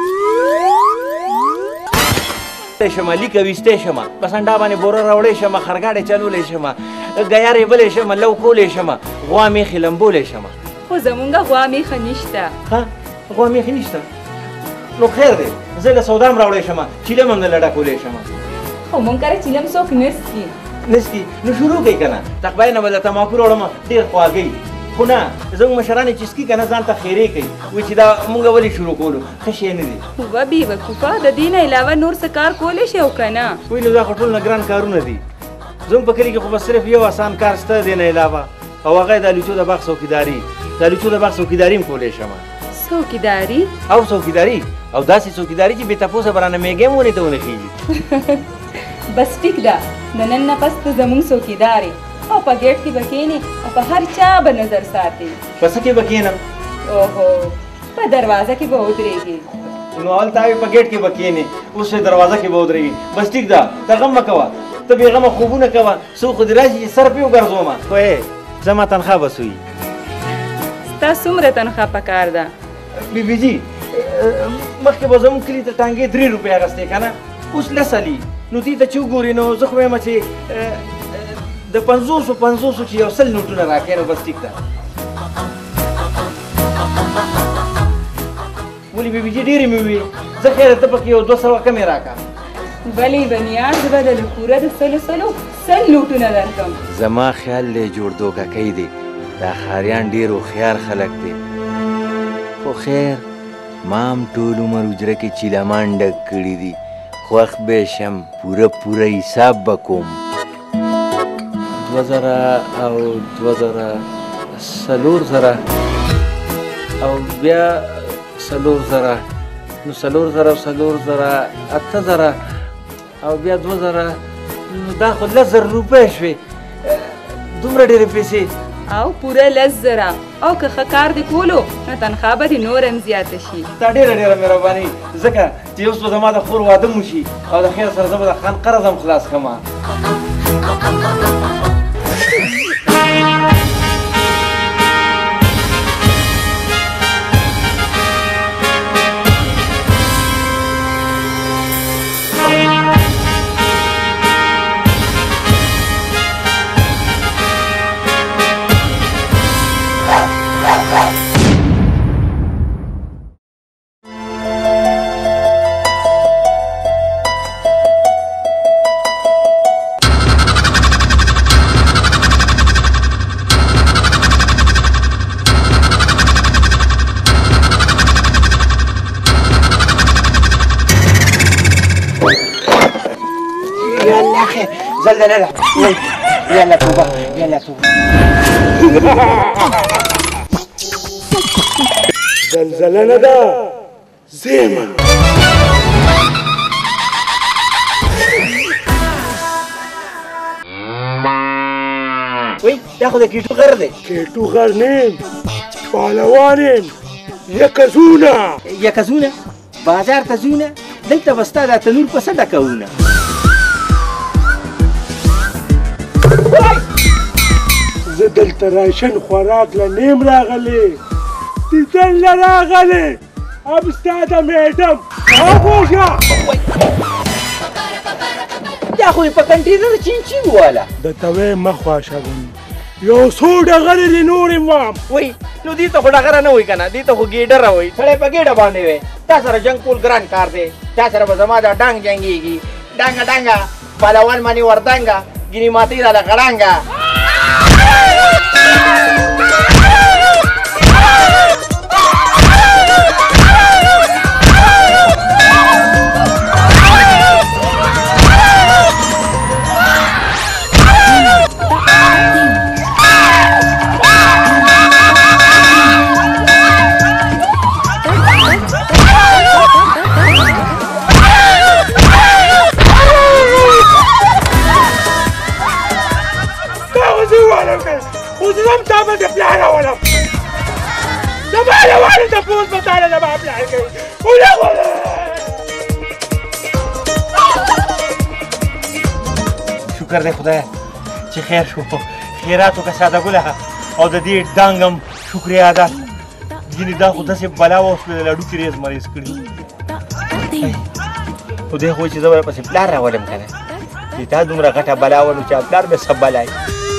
شمه لیکه ویستی شمه په سنډا باندې بوره راوړی شمه خرګاډې چلولی شمه ګیارې بلی شمه لو کولی شمه غوا میخې لمبولی شمه خو زمونږه غوا میخه نشته ها غوا میخې نشته نو خیر دی زه له سودا هم راوړی شمه چیلم هم نه له ډکولی شمه خو مونږ کره چیلم څوک نسکي نسکي نو شروع کوي که نه تقبای نه به د تماکو راوړم ډېر خواږی خو نه زموږ مشران چې څکي که نه ځان ته خیرې کوي وایي چې دا مونږ ولې شروع کولو ښه شی نه دی خو بې وقوفه د دې نه علاوه نور څه کار کولی شي او که نه وایي نو دا خو ټول نه ګران کارونه دي زموږ په کلي کې خو بس صرف یو اسان کار شته دی نه علاوه او هغه یې د الوچو د باغ څوکیداري د الوچو د باغ څوکیداري هم کولی شمه څوکیداري او څوکیداري او داسې څوکیداري چې بې تپوسه به رانه میږی هم ونې ته ونه خېږي بس ټیک ده د نن نه پس ته زموږ څوکیدارې او په ګیټ کې به کښېنې او په هر چا به نظر ساتې په څه کې به کښېنم اوهو په دروازه کې به ودرېږې نو هلته وي په ګیټ کې به کښېنې اوس یې دروازه کې به ودرېږي بس ټیک ده ته غم مه کوه ته بې غمه خوبونه کوه څوک خو دې راشي چې سر پې وګرځومه خو ای زما تنخوا بس وي ستا څومره تنخوا پکار ده بیبي جي مخکې به زموږ کلي ته ټانګې درې روپۍ اخیستې که نه اوس لس علي نو دې ته چې وګورې نو زه خو وایم چې د پنځوسو پنځوسو چې یو سل نوټونه راکړې نو بس ټیک ده ولې بیبي جي ډېرې مې وي زه خیره ته پکې یو دوه سوه کمې راکړه ولې بنیان زه به درله پوره د سلو سلو سل نوټونه درکړم زما خیال دی جوړ دوککی دی دا ښاریان ډېر هوښیار خلک دی خو خیر ما هم ټول عمر حجره کې چیلمان ډک کړي دي خوښ به شم پوره پوره حساب به کوم دوه زره او دوه زره څلور زره او بیا څلور زره نو څلور زره او څلور زره اته زره او بیا دوه زره نو دا خو لس زره روپۍ شوې دومره ډېرې پیسې او پوره لس زره او که ښه کار دې کولو نو تنخوا به دې نور هم زیاته شي دا ډېره ډېره مهرباني ځکه چې اوس به زما د خور واده مو شي او د خیر سره زه به د خان قرض هم خلاص کړم زلزله ده وای یالا توبه یالا توبه زلزله نه ده زیمه وای دا خو د کیټو غر دی کیټو غر نیم پهلوان یکزونه یکزونه بازار ته ځونه دلته به ستا دا تنور په څه ډکوونه زه دلته راشن خوراک له نیم راغلی دیدن له راغلی اب ستا د میډم راغوږه دا خو یې په کنټینر چینچین واله درته وایم مه خواښوم یو څو ډغرې دې نورې وام وای نو دې ته خو ډغره نه وایي که نه دې ته خو ګېډره وایي سړی په ګېډه باندې وی تا سره جنګ کول ګران کار دی تا سره به زما دا ډانګ جنګېږي ډانګه ډانګه پهلوان باندې وردانګه ګینې ماتې راله غړانګه وزم تا باندې پلان راولم زما روانې تپوس به تاله زما پلان کوي ولغوله شکر دی خدایه چې خیر شو خیرات وکړه ساده ګله او د دې ډانګ هم شکریا ده ځینې دا خو داسې بلا واوسولې د لډوکي ریز مریض کړي خدای خو چې زه به پسې پلار راولم که نه چې تا دومره غټه بلا ولو چې پلار به څه بلای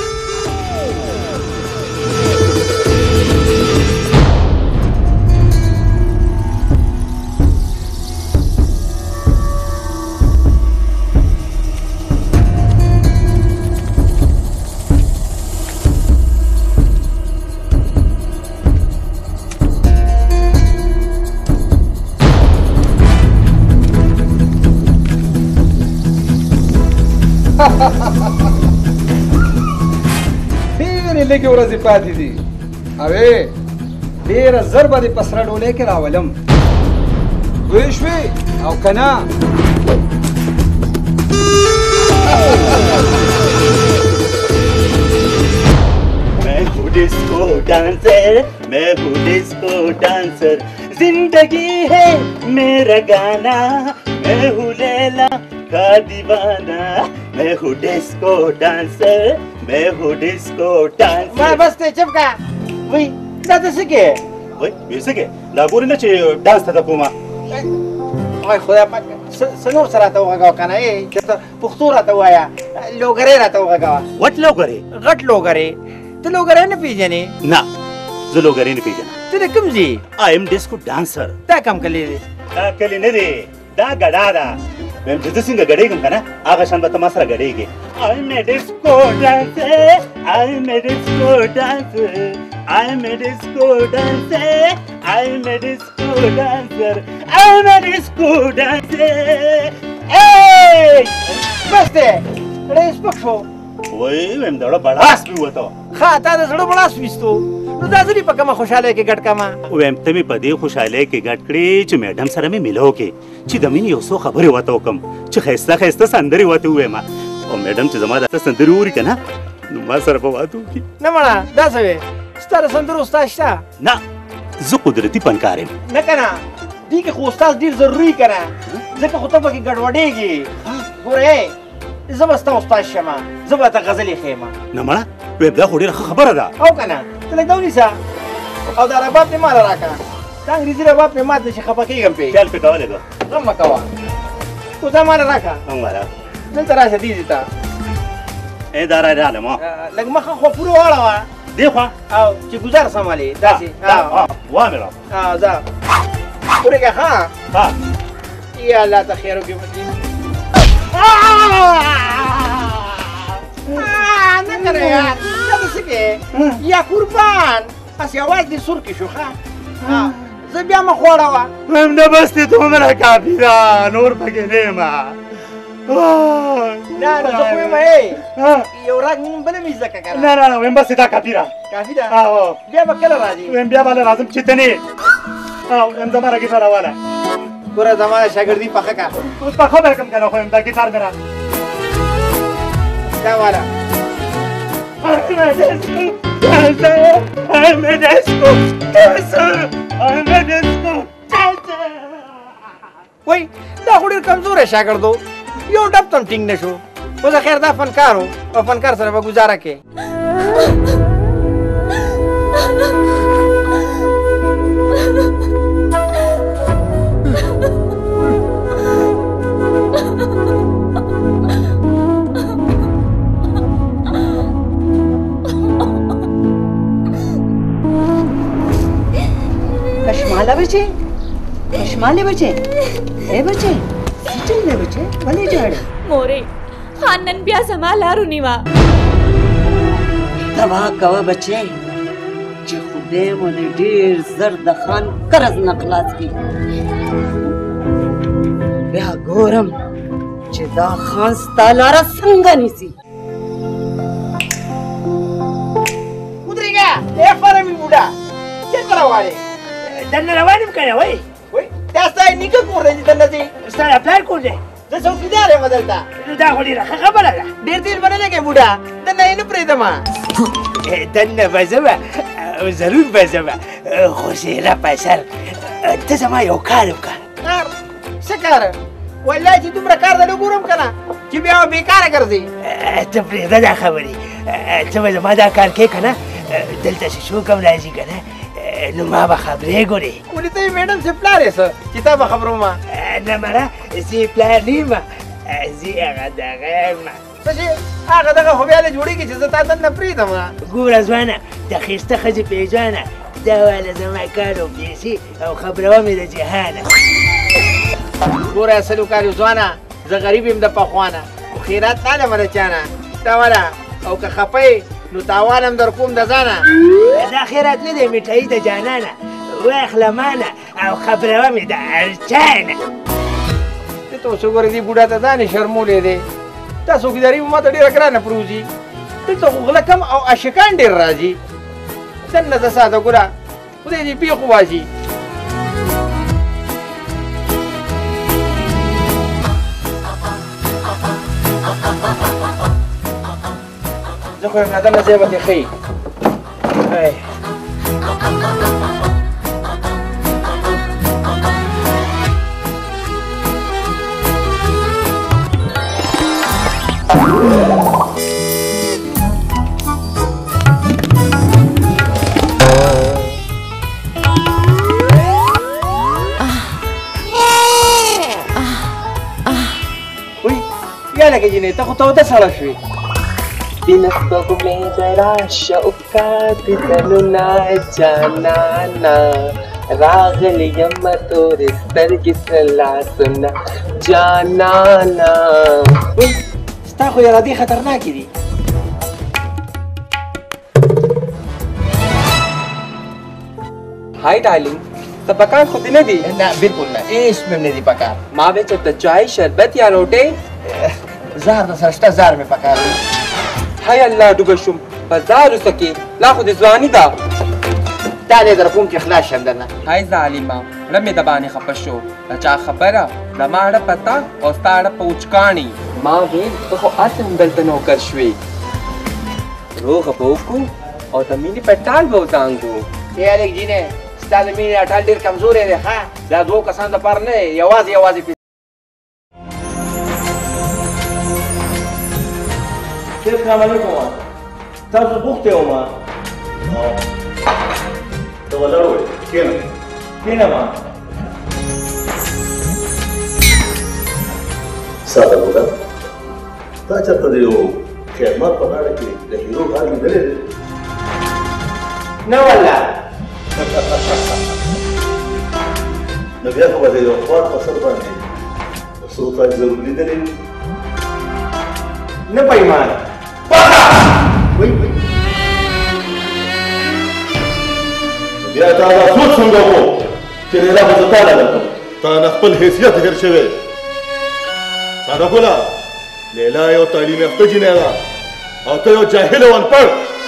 ډېرې لږې ورځې پاتې دي اوې ډېره زر به دې په سره ډولۍ کې راولم پوه شوې او که نه मैं हूँ disco dancer मैं हूँ disco dancer जिंदगी है मेरा गाना मैं हूँ लैला का दीवाना मैं हूँ डिस्को डांसर मैं हूँ डिस्को डांसर ما بس ته چپ کا وای دا څه څه کې وای ویسه کې دا ګورې نه چې ډانس ته کومه وای خدای پاک څه نور سره راته وغږوه که نه ای درته پښتو راته ووایه لوګرې راته وغږوه وټ لوګرې غټ لوګرې ته لوګرې نه پېژنې نه زه لوګرې نه پېژنم ته د کوم ځې آی ایم ډیسکو ډانسر دا کم کلی دی دا کلی نه دی دا ګډا ده وایم چې زه څنګه ګډېږم که نه هغه شان به ته ما سره ګډېږې آی ایم ډیسکو ډانسر آی ایم ډیسکو ډانسر آی ایم ډیسکو ډانسر آی ایم ډیسکو ډانسر آی ایم ډیسکو ډانسر ای بس دی سړی سپک شو وای وایم دا وړه بړاس مې وته ښه تا د زړه بړاس ویستو نو دا زه دې په کومه خوشحالۍ کې ګډ کړمه وایم ته مې په دې خوشحالۍ کې ګډ کړې چې میډم سره مې میلو کې چې د مینې یو څو خبرې ورته وکړم چې ښایسته ښایسته سندرې ورته ووایم او میډم چې زما داسې سندرې اوري که نه نو ما سره به واده وکړي نه مړه دا څه وې ستا د سندرو استاد شته نه زه قدرتي فنکار یم نه که نه دې کې خو استاد ډېر ضروري که نه ځکه خو ته پکې ګډوډېږي ګورې زه به ستا استاد شمه زه به ته غزلې ښیم نه مړه وایم دا خو ډېره ښه خبره ده او که نه ته لږ دا ونیسه او دا رباب مې ماله راکړه دا انګریزي رباب مې مات نه چې خفه کېږم پرې خیال پرې کولی ده غم مه کوه خو دا ماله راکړه همغه دلته راشه دیزي ته ای دا را راغلم لږ مخه خوا پوره واړوه دې خوا او چې ګزار سمالې داسې وامې را او ځه پورېږه ښه ها یا الله ته خیر وکړي نه کنه یار دا به څه کې یا قربان هسې اواز دې سور کې شو ښه زه بیا مه خوړوه وایم نه بس دې دومره کافي ده نور پکې نه یم نه نه زه خو یم یو راګ مونږ بله مې زده که که نه نه نه ویم بس دا کافي ده کافي ده او بیا به کله راځي ویم بیا به راځم چې ته نه او ویم زما را ګیټار راواله ګوره زما شاګردي پخه که اوس پخه به کوم که نه خو یم دا ګیټار مې را دا واله وای دا خو ډېر کمزوری شاګرد و یو ډب ته هم ټینګ نه شو اوس خیر دا فنکار و او فنکار سره به ګزاره کې कशमाला बचे कशमाले बचे ए बचे सिचले बचे भले जाड़ मोरे खानन बिया समाला रुनीवा तवा कवा बचे چې خدای مو دې ډېر زر د خان قرض نه خلاص کړي بیا ګورم چې دا خان ستا لاره څنګه نیسي ودرېږه ای فرمي بوډا چېرته روانې دننه روان یم که نه وایي دا ستا یې نیکه کور دی چې دننه ځې ستا د پلار کور دی زه څوکیدار یم دلته نو دا خو ډېره ښه خبره ده ډېر تېل به نه لګې بوډا دننه یې نه پرېږدمه دننه به ځمه او ضرور به ځمه خو شیره پسر ته زما یو کار وکړه کار څه کار والله چې دومره کار درته ګورم که نه چې بیا بېکاره ګرځې ته پرېږده دا خبرې ته به زما دا کار کې که نه دلته چې څوک هم راځي که نه نو ما به خبرې ګورې ولې ته یې میډم چې پلار یې څه چې تا به خبرومه نه مړه زه پلار نه یم زه هغه دغه یم څه شي هغه دغه خو بیا له جوړېږي چې زه تا دننه پرېږدم ګوره ځوانه د ښایسته ښځې پېژانه دا واله زما کار او پیسې او خبروه مې د جهانه ګوره سلو کال ځوانه زه غریب یم د پخوانه خو خیرات نه لمه د چانه دا واله او که خفه نو تاوان هم در کوم د ځانه دا خیرات نه دی میټایي د جانانه واخله مانه او خبروه مې د ارچانه ته ته اوس وګورې دې بوډا ته ځانې شرمولی دی دا څوکیداري به ما ته ډېره ګرانه پروځي دلته خو غله کم او عاشقان ډېر راځي دننه زه ساده ګوره خدای دې پېښ وباسي زه خو یم نه دننه ځای به دې ښیي یا لکه جینۍ ته خو توده سړه شوې سپینه سپوږمۍ به راشه اوښکا دننه جانانه راغلی یمه تورې سترګې سره لاسونه جانانه ستا خو یارادې خطرناکې دي هاي ډارلینګ ته پکار خو دې نه دي نه بلکل نه هېڅ مې نه دي پکار ما وې چې ته چای شربت یا روټۍ زار در سره شته زار مې پکار دی هاي الله ډوبه شوم په زار اوسه کې لا خو دې ځواني ده دا دې در کوم چې خلاص شم درنه هاي ظالمه زړه مې د باندې خفه شو د چا خبره زما اړه پته او ستا اړه په وچکاڼي ما وې ته خو هسې هم دلته نوکر شوې روغه به وکړو او د مینې په ټال به وزانګو ای هلک جینۍ ستا د مینې اټال ډېر کمزوری دی ښه دا دوو کسانو دپاره نه دی یوازې یوازې السلام علیکم تاسو بوخته ومه ته ولاړ وې کېنه کېنه ما ساده بوډا تا چېرته د یو خیرمات په غاړه کې د هیرو غار لیدلی دی نه والله نو بیا خو به د یو خوار په سر باندې د سرو تاج ضرور لیدلی نه پیمانه وای وای بیا تا دا سوچ څنګه وو چې لیلا به زه تا له درکړم تا نه خپل حیثیت هېر شوی ساده ګله لیلا یو تعلیم یافته جینۍ ده او ته یو جاهل او انپړ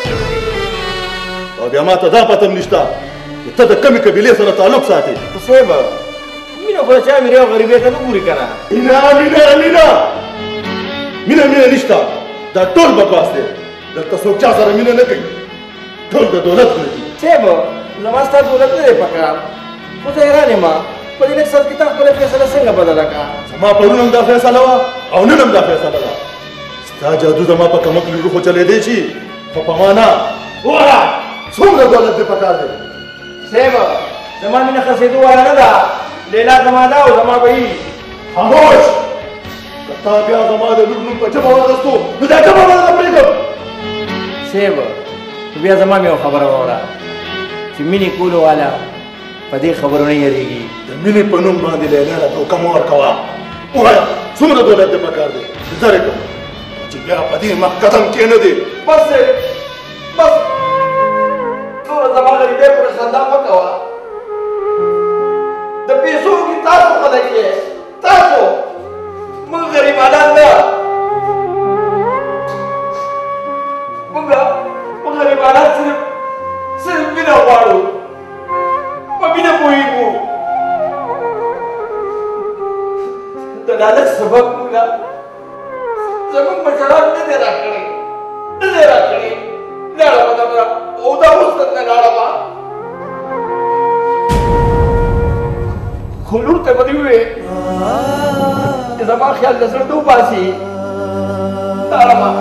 او بیا ما ته دا پته هم نشته چې ته د کومې قبیلې سره تعلق ساتې صاحب مینه خو د چا میرې او غریبۍ ته نه ګوري که نه مینه مینه مینه مینه مینه نشته دا ټول بکواس دی دلته څوک چا سره مینه نه کوي ټول د دولت نه دي صاحب زما ستا دولت نه دی پکار خو زه حیران یم په دې لږ ساعت کې تا خپله فیصله څنګه بدله کړه زما پرون هم دا فیصله وه او نن هم دا فیصله ده ستا جادو زما په کمک لورو خو چلېدی شي خو په ما نه ووایه څومره دولت دې پکار دی صاحب زما مینه خرڅېدو واله نه ده لیلا زما ده او زما به وي خاموش که تا بیا زما د لور نوم په ژبه واغېستو نو دا ژبه به درته پرېږدم صاحب تو بیا زما مې یو خبره واوره چې مینې کولو والا په دې خبرو نه یېرېږي د مینې په نوم باندې لیلا له دوکه مه ورکوه ووایه څومره دولت دې پکار دی زر یې کړم چې بیا په دې مخ قدم کښېنه بس بس ټوله زما غریبۍ پورې خندا مه کوه د پیسو کې تاسو خلک یې تاسو موږ غریبانان نه موږ موږ غریبانان صرف صرف مینه غواړو په مینه پوهېږو د لالچ سبب موږ زموږ مشران نه دی راکړی نه دی راکړی لاړه به دمره او دا اوس نه لاړه به خو لور ته به دې ووې چې زما خیال د زړه نه وباسي لاړه به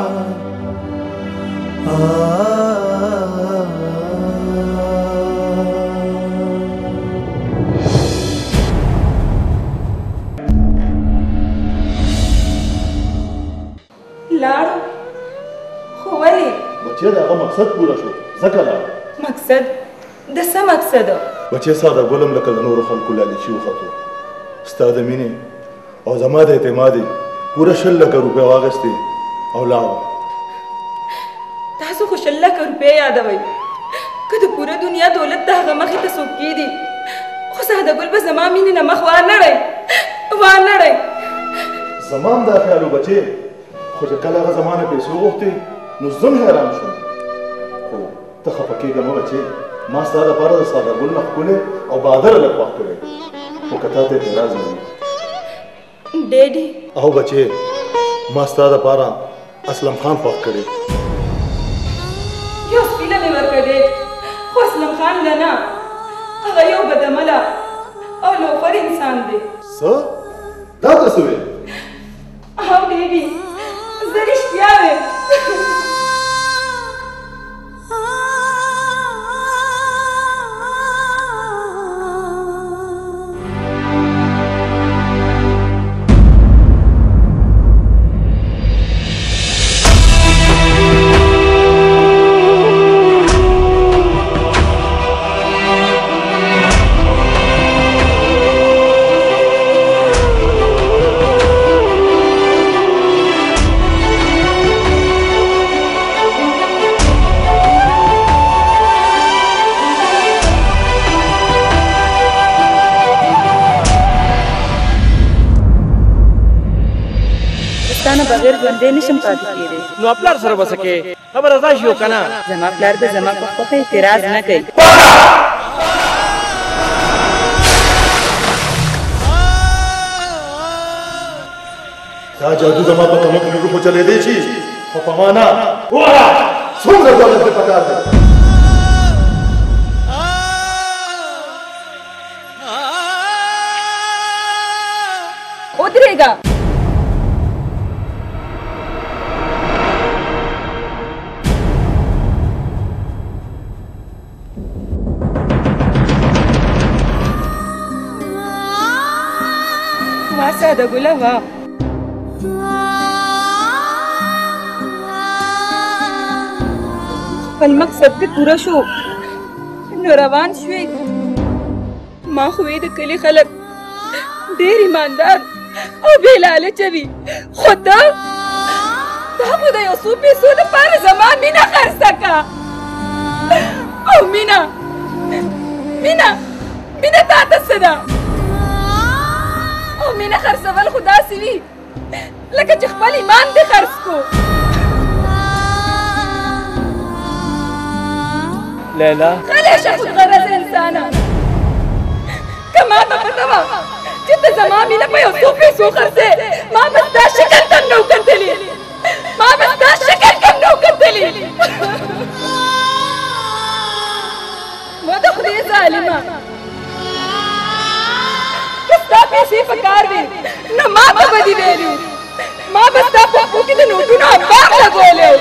لاړو خو ولې بچې د هغه مقصد پوره شو ځکه لاړه مقصد د څه مقصد بچې ساده ګلم لکه د نورو خلکو لالچي وختو ستا د مینې او زما د اعتمادې پوره شل لکه روپۍ واخیستې او لاړه تاسو خو شل لکه روپۍ یادوئ که د پوره دنیا دولت د هغه مخې ته څوک کېدي خو ساده ګل به زما مینې نه مخ وانړئ وانړئ زما هم دا خیال و بچې خو چې کله هغه زما نه پیسې وغوښتې نو زه هم حیران شوم خو ته خفه کېږه مه بچې ما ستا دپاره د ساده ګل نه ښکلی او بهادره لږ خوښ کړی خو که تا ته اعتراض نه وي ډېډي او بچې ما ستا دپاره اسلم خان خوښ کړی یو سپینه مې ورکړې خو اسلم خان ده نه هغه یو بدعمله او لوفر انسان دی څه دا ته څه ویل او ډېډي زه رښتیا ویم بغیر ژوندی نشم پاتې کېدی نو پلار سره به څه کې خبره داسې وه که نه زما پلار به زما په خوښه اعتراض نه کوي دا جادو زما په کمک لورو خو چلېدی شي خو په ما نه ووایه څومره دولت دې پکار دی ودرېږه ما ساده ګله وه خپل مقصد دې پوره شو نو روان شوې ما خو د کلي خلک ډېر ایماندار او بې لالچه وي خو ته تا خو د یو څو پیسو لپاره زما مینه خرڅه کړه او مینه مینه مینه تا ته څه ده او مینه خرڅول خو داسې وي لکه چې خپل ایمان دې خرڅ کو. لیلا غلی شه خودغرضه انسانه. که ما ته پته وه چې ته زما مینه په یو څو پیسو خرڅې، ما به ستا شکل کم نه و کتلي. ما به ستا شکل کم نه و کتلي. ما د خدای ظالمه، که ستا پیسې په کار وي نو ما ته به دې ویلي، ما به ستا په پښو کې د نوټونو امبار لګولی.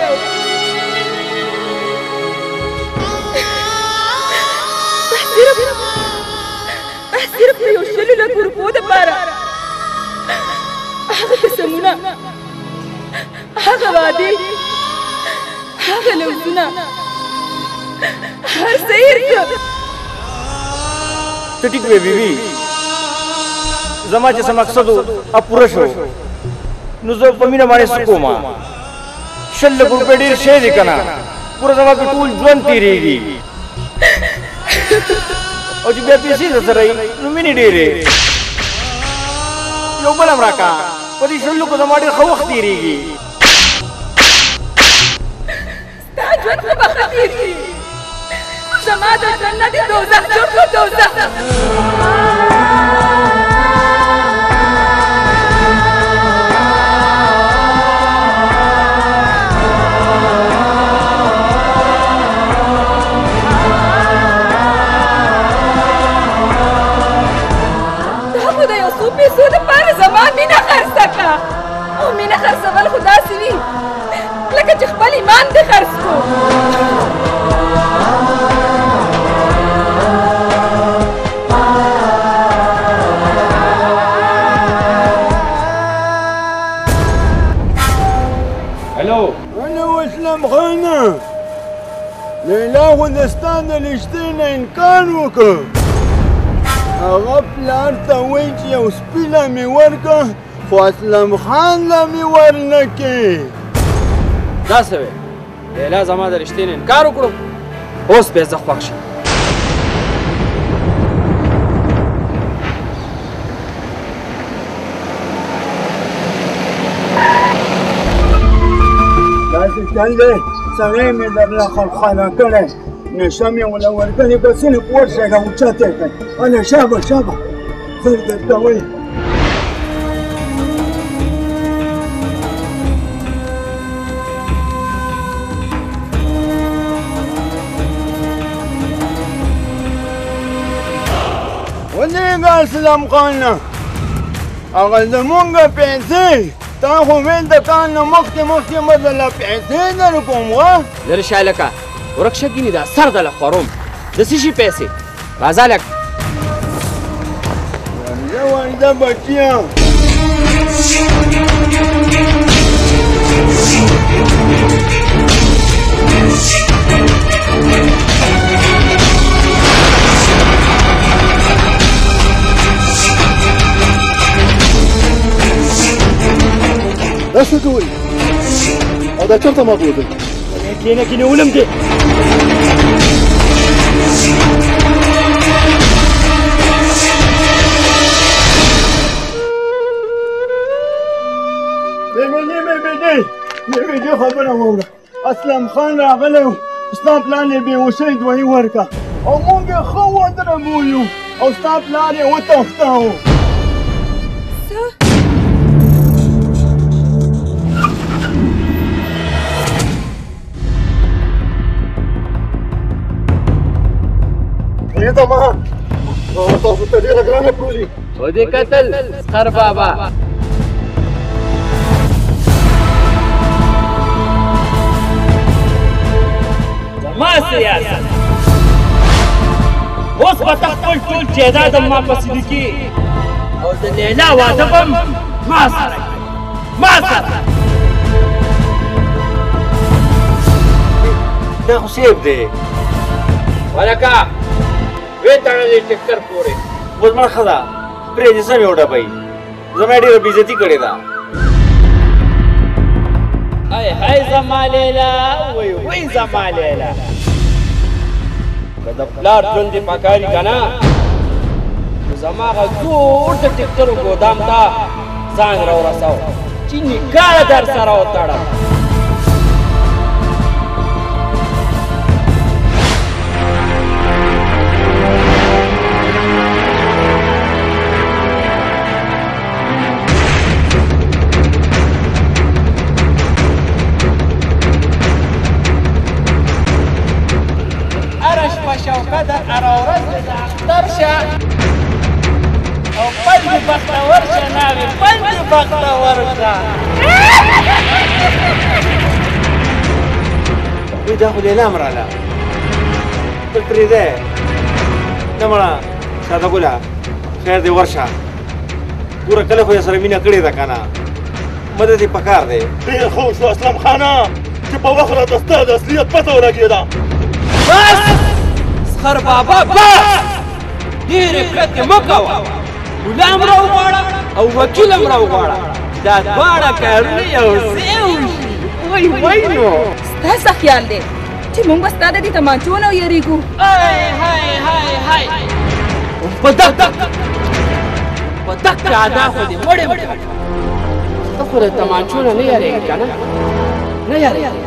صرف صرف د یو شلو لکو روپو دپاره هغه قسمونه، هغه وعدې، هغه لوزونه هر څه هېر کړه. ته ټیک وې بیبي، زما چې څه مقصد و هغه پوره شو، نو زه په مینه باندې څه کوم؟ شل لک روپۍ ډېر شی دی که نه، پوره زما پې ټول ژوند تېرېږي. او چې بیا پیسې درسره وي نو مینې ډېرې. یو بل هم راکړه، په دې شلو کې زما ډېر ښه وخت تېرېږي. ستا ژوند خو به ښه تېر شي، زما د ژوند نه دې دوزخ جوړ کړو، دوزخ. پیسو دپاره زما مینه خرڅه کړه، او مینه خرڅول خو داسې وي لکه چې خپل ایمان دې خرڅ کړو. هلو انا واسلام خانه، لیلا خو د ستا د رښتې نه انکار وکړ. هغه پلار ته وایي چې یو سپي لا مې ورکړه، خو اسلم خان لا مې ورنه کړې. دا څه وی؟ لیلا زما د رښتې نه انکار وکړو، اوس بیا زه خوښ شم. داسې چل دی، سړی مې درله خلخانه کړی، نشه مې وله ورکړې، بس نه پور شېږه اوچت یې کړ. هله شابه شابه، زر درته وایي. ودرېږه اسلم خانه، هغه زمونږ پیسې، تا خو ویل د کال نه مخکې مخکې به درله پیسې درکوم وه. لرې شه هلکه، ورک شه ګینې دا سر دله خوروم. د څه شي پیسې؟ راځه هلک. ورځه ورځه بچیه. دا څه کوئ؟ او دا چېرته ما بوځئ؟ کښېنه کښېنه ولم دې. بېبېدې بېبېدې بېبېدې خبره واوره. اسلم خان راغلی و، ستا پلار یې بېهوشۍ دوایي ورکړه، او مونږ یې ښه ودربولو، او ستا پلار یې وتښتاوه. ته ما تاسو ته ډېره ګرانه پرولي. ودې کتل سخر بابا، زما سیاست اوس به ته خپل ټول جایداد ما پسې لیکي، او د لیلا واده به ما سره ما سره. دا خو سیب دی هلکه، ویې تړلې ټکټر پورې. اوس مړه ښه ده، پرېږدې سمې وډبئ، زما یې ډېره بېعزتي کړې ده. ای های زما لیلا، وای وای زما لیلا. که د پلار ژوند دې پکاري که نه، نو زما هغه زوړ د ټکټرو ګودام ته ځان راورسوه. چې نکاح در سره وتړم. هره شپه شوکه ده هره ورځ دې د اختر شه او پل دې بختور شه ناوې پل دې بختور شه. وی دا خو لیلا مراله بل پرېږدی نه مړه ساده ګله خیر دې ورشه ګوره کله خو یې سره مینه کړې ده که نه مدد یې پکار دی. ډېر ښه وشو اسلم خانه چې په وخت راته ستا د اصلیت پته ولګېده. بس سخر بابا بس ډېرې کړکې مه کوه. ملا هم راوغواړه او وکیل هم راوغواړه دا دواړه کارونه یو ځای وشي. وای وای نو ستا څه خیال دی چې موږ به ستا د دې تمانچو نه ویرېږو؟ هی هی هی هی په دک په دک ادا خو دې مړې مړې ته خو د تمانچو نه نه یارېږې که نه نه یارېږې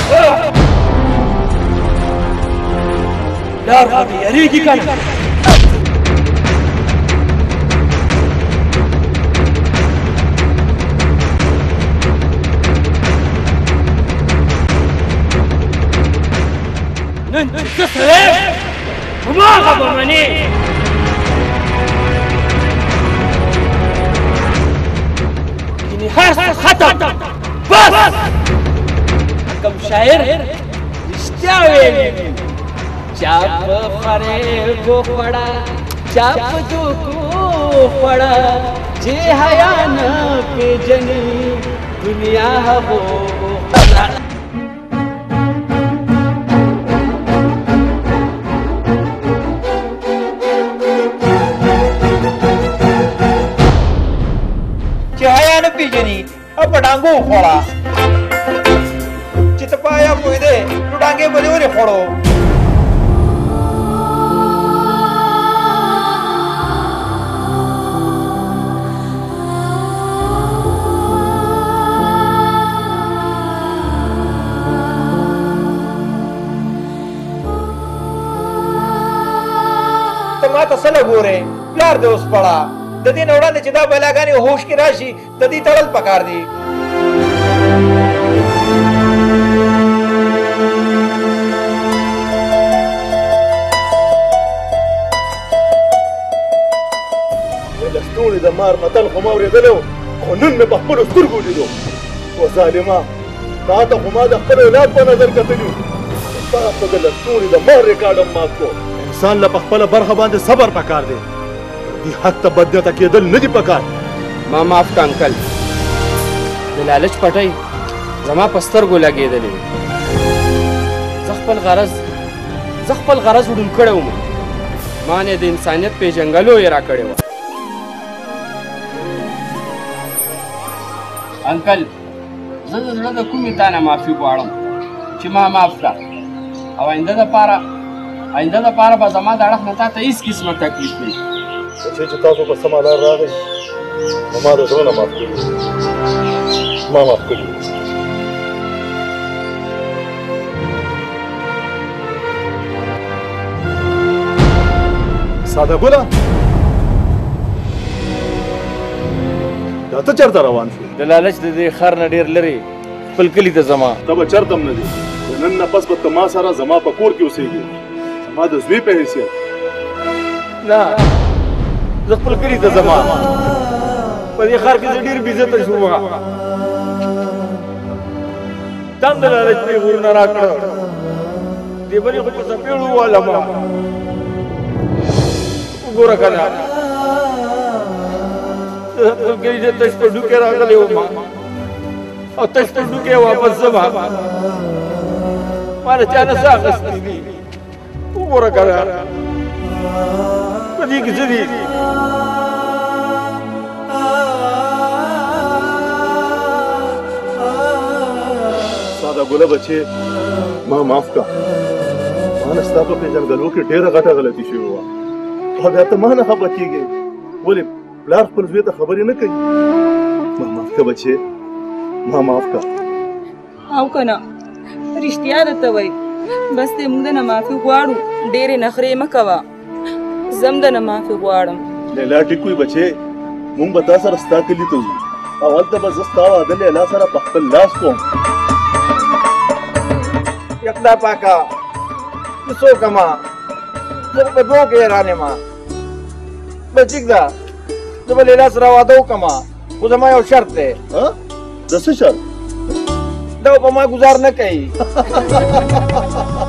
پلار خو دې یارېږي که نه. نن چې څه سره هماغه به منې. یعنې هر څه ختم بس. کوم شاعر رښتیا ویلي دي چا په فریب وخوړه چا په دوکو وخوړه چې حیا نه پېژني دنیا هغو وخوړه. چې حیا نه پېژني او په ډانګو وخوړه چې ته په حیا پوهېدې نو ډانګې به دې ولې خوړو. ته ما ته څه نه ګورې پلار دې اوس پړه د دې نه وړاندې چې دا بلاګانې هوش کې راشي د دې تړل پکار دي. د لستوڼي د مار متل خو ما اورېدلی و خو نن مې په خپلو سترګو لیدو. و ظالمه تا ته خو ما د خپل اولاد په نظر کتلي وو تا ته د لستوڼي د مار ریکارډ هم مات کړو. انسان له په خپله برخه باندې صبر پکار دی. دې حد ته بدنیته کېدل نه دي پکار. ما معاف که انکل د لالچ پټۍ زما په سترګو لګېدلې وې. زه خپل غرض زه خپل غرض وډون کړی وم. ما نه د انسانیت پېژنګلو یې را کړې وه. انکل زه د زړه د کومې تا نه معافي غواړم چې ما معاف کړه او آینده دپاره آینده دپاره به زما د اړخ نه تا ته هېڅ قسمه تکلیف نه وي. چې چې تاسو په سمه لار راغئ نو ما د زړه نه معاف کړي ما معاف کړي. ساده ګله دا ته چېرته روان شو؟ د لالچ د دې خر نه ډېر لرې خپل کلي ته ځما. ته به چېرته هم نه ځې. د نن نه پس به ته ما سره زما په کور کې اوسېږې زما د زوی په حیثیت. نه زه خپل کلي ته ځما. په دې ښار کې زه ډېر بېعزته شوم. تا هم د لالچ پرې غرونه را کړه دې بلې خو په څپېړو ووالمه. وګوره که نه زه خپل کلي ته تش په ډوکې راغلی وم او تش په ډوکې واپس ځمه. ما له چا نه څه اخیستي دي. وګوره که نه په دې کې څه دي. ساده ګله بچې ما معاف کړه. ما نه ستا په پېژنګلو کې ډېره غټه غلطي شوې وه او بیا ته ما نه خفه کېږې. ولې پلار خپل زوی ته خبرې نه کوي؟ ما معاف کړه بچې ما معاف کا او کنه رښتیا درته وایي بس دې موږ نه معافي غواړو ډېرې نخرې مه کوه زم د نه معافي غواړم لیلا ټیک وي بچې مونږ به تا سره ستا کلي ته ځو او هلته به زه ستا واده لیلا سره په خپل لاس کوم یخدا پاکا ته څوک ما زه په دوو کې حیران یم بس ټیک ده زه به لیلا سره واده وکړم خو زما یو شرط دی د څه شرط دا په ما ګزار نه کوي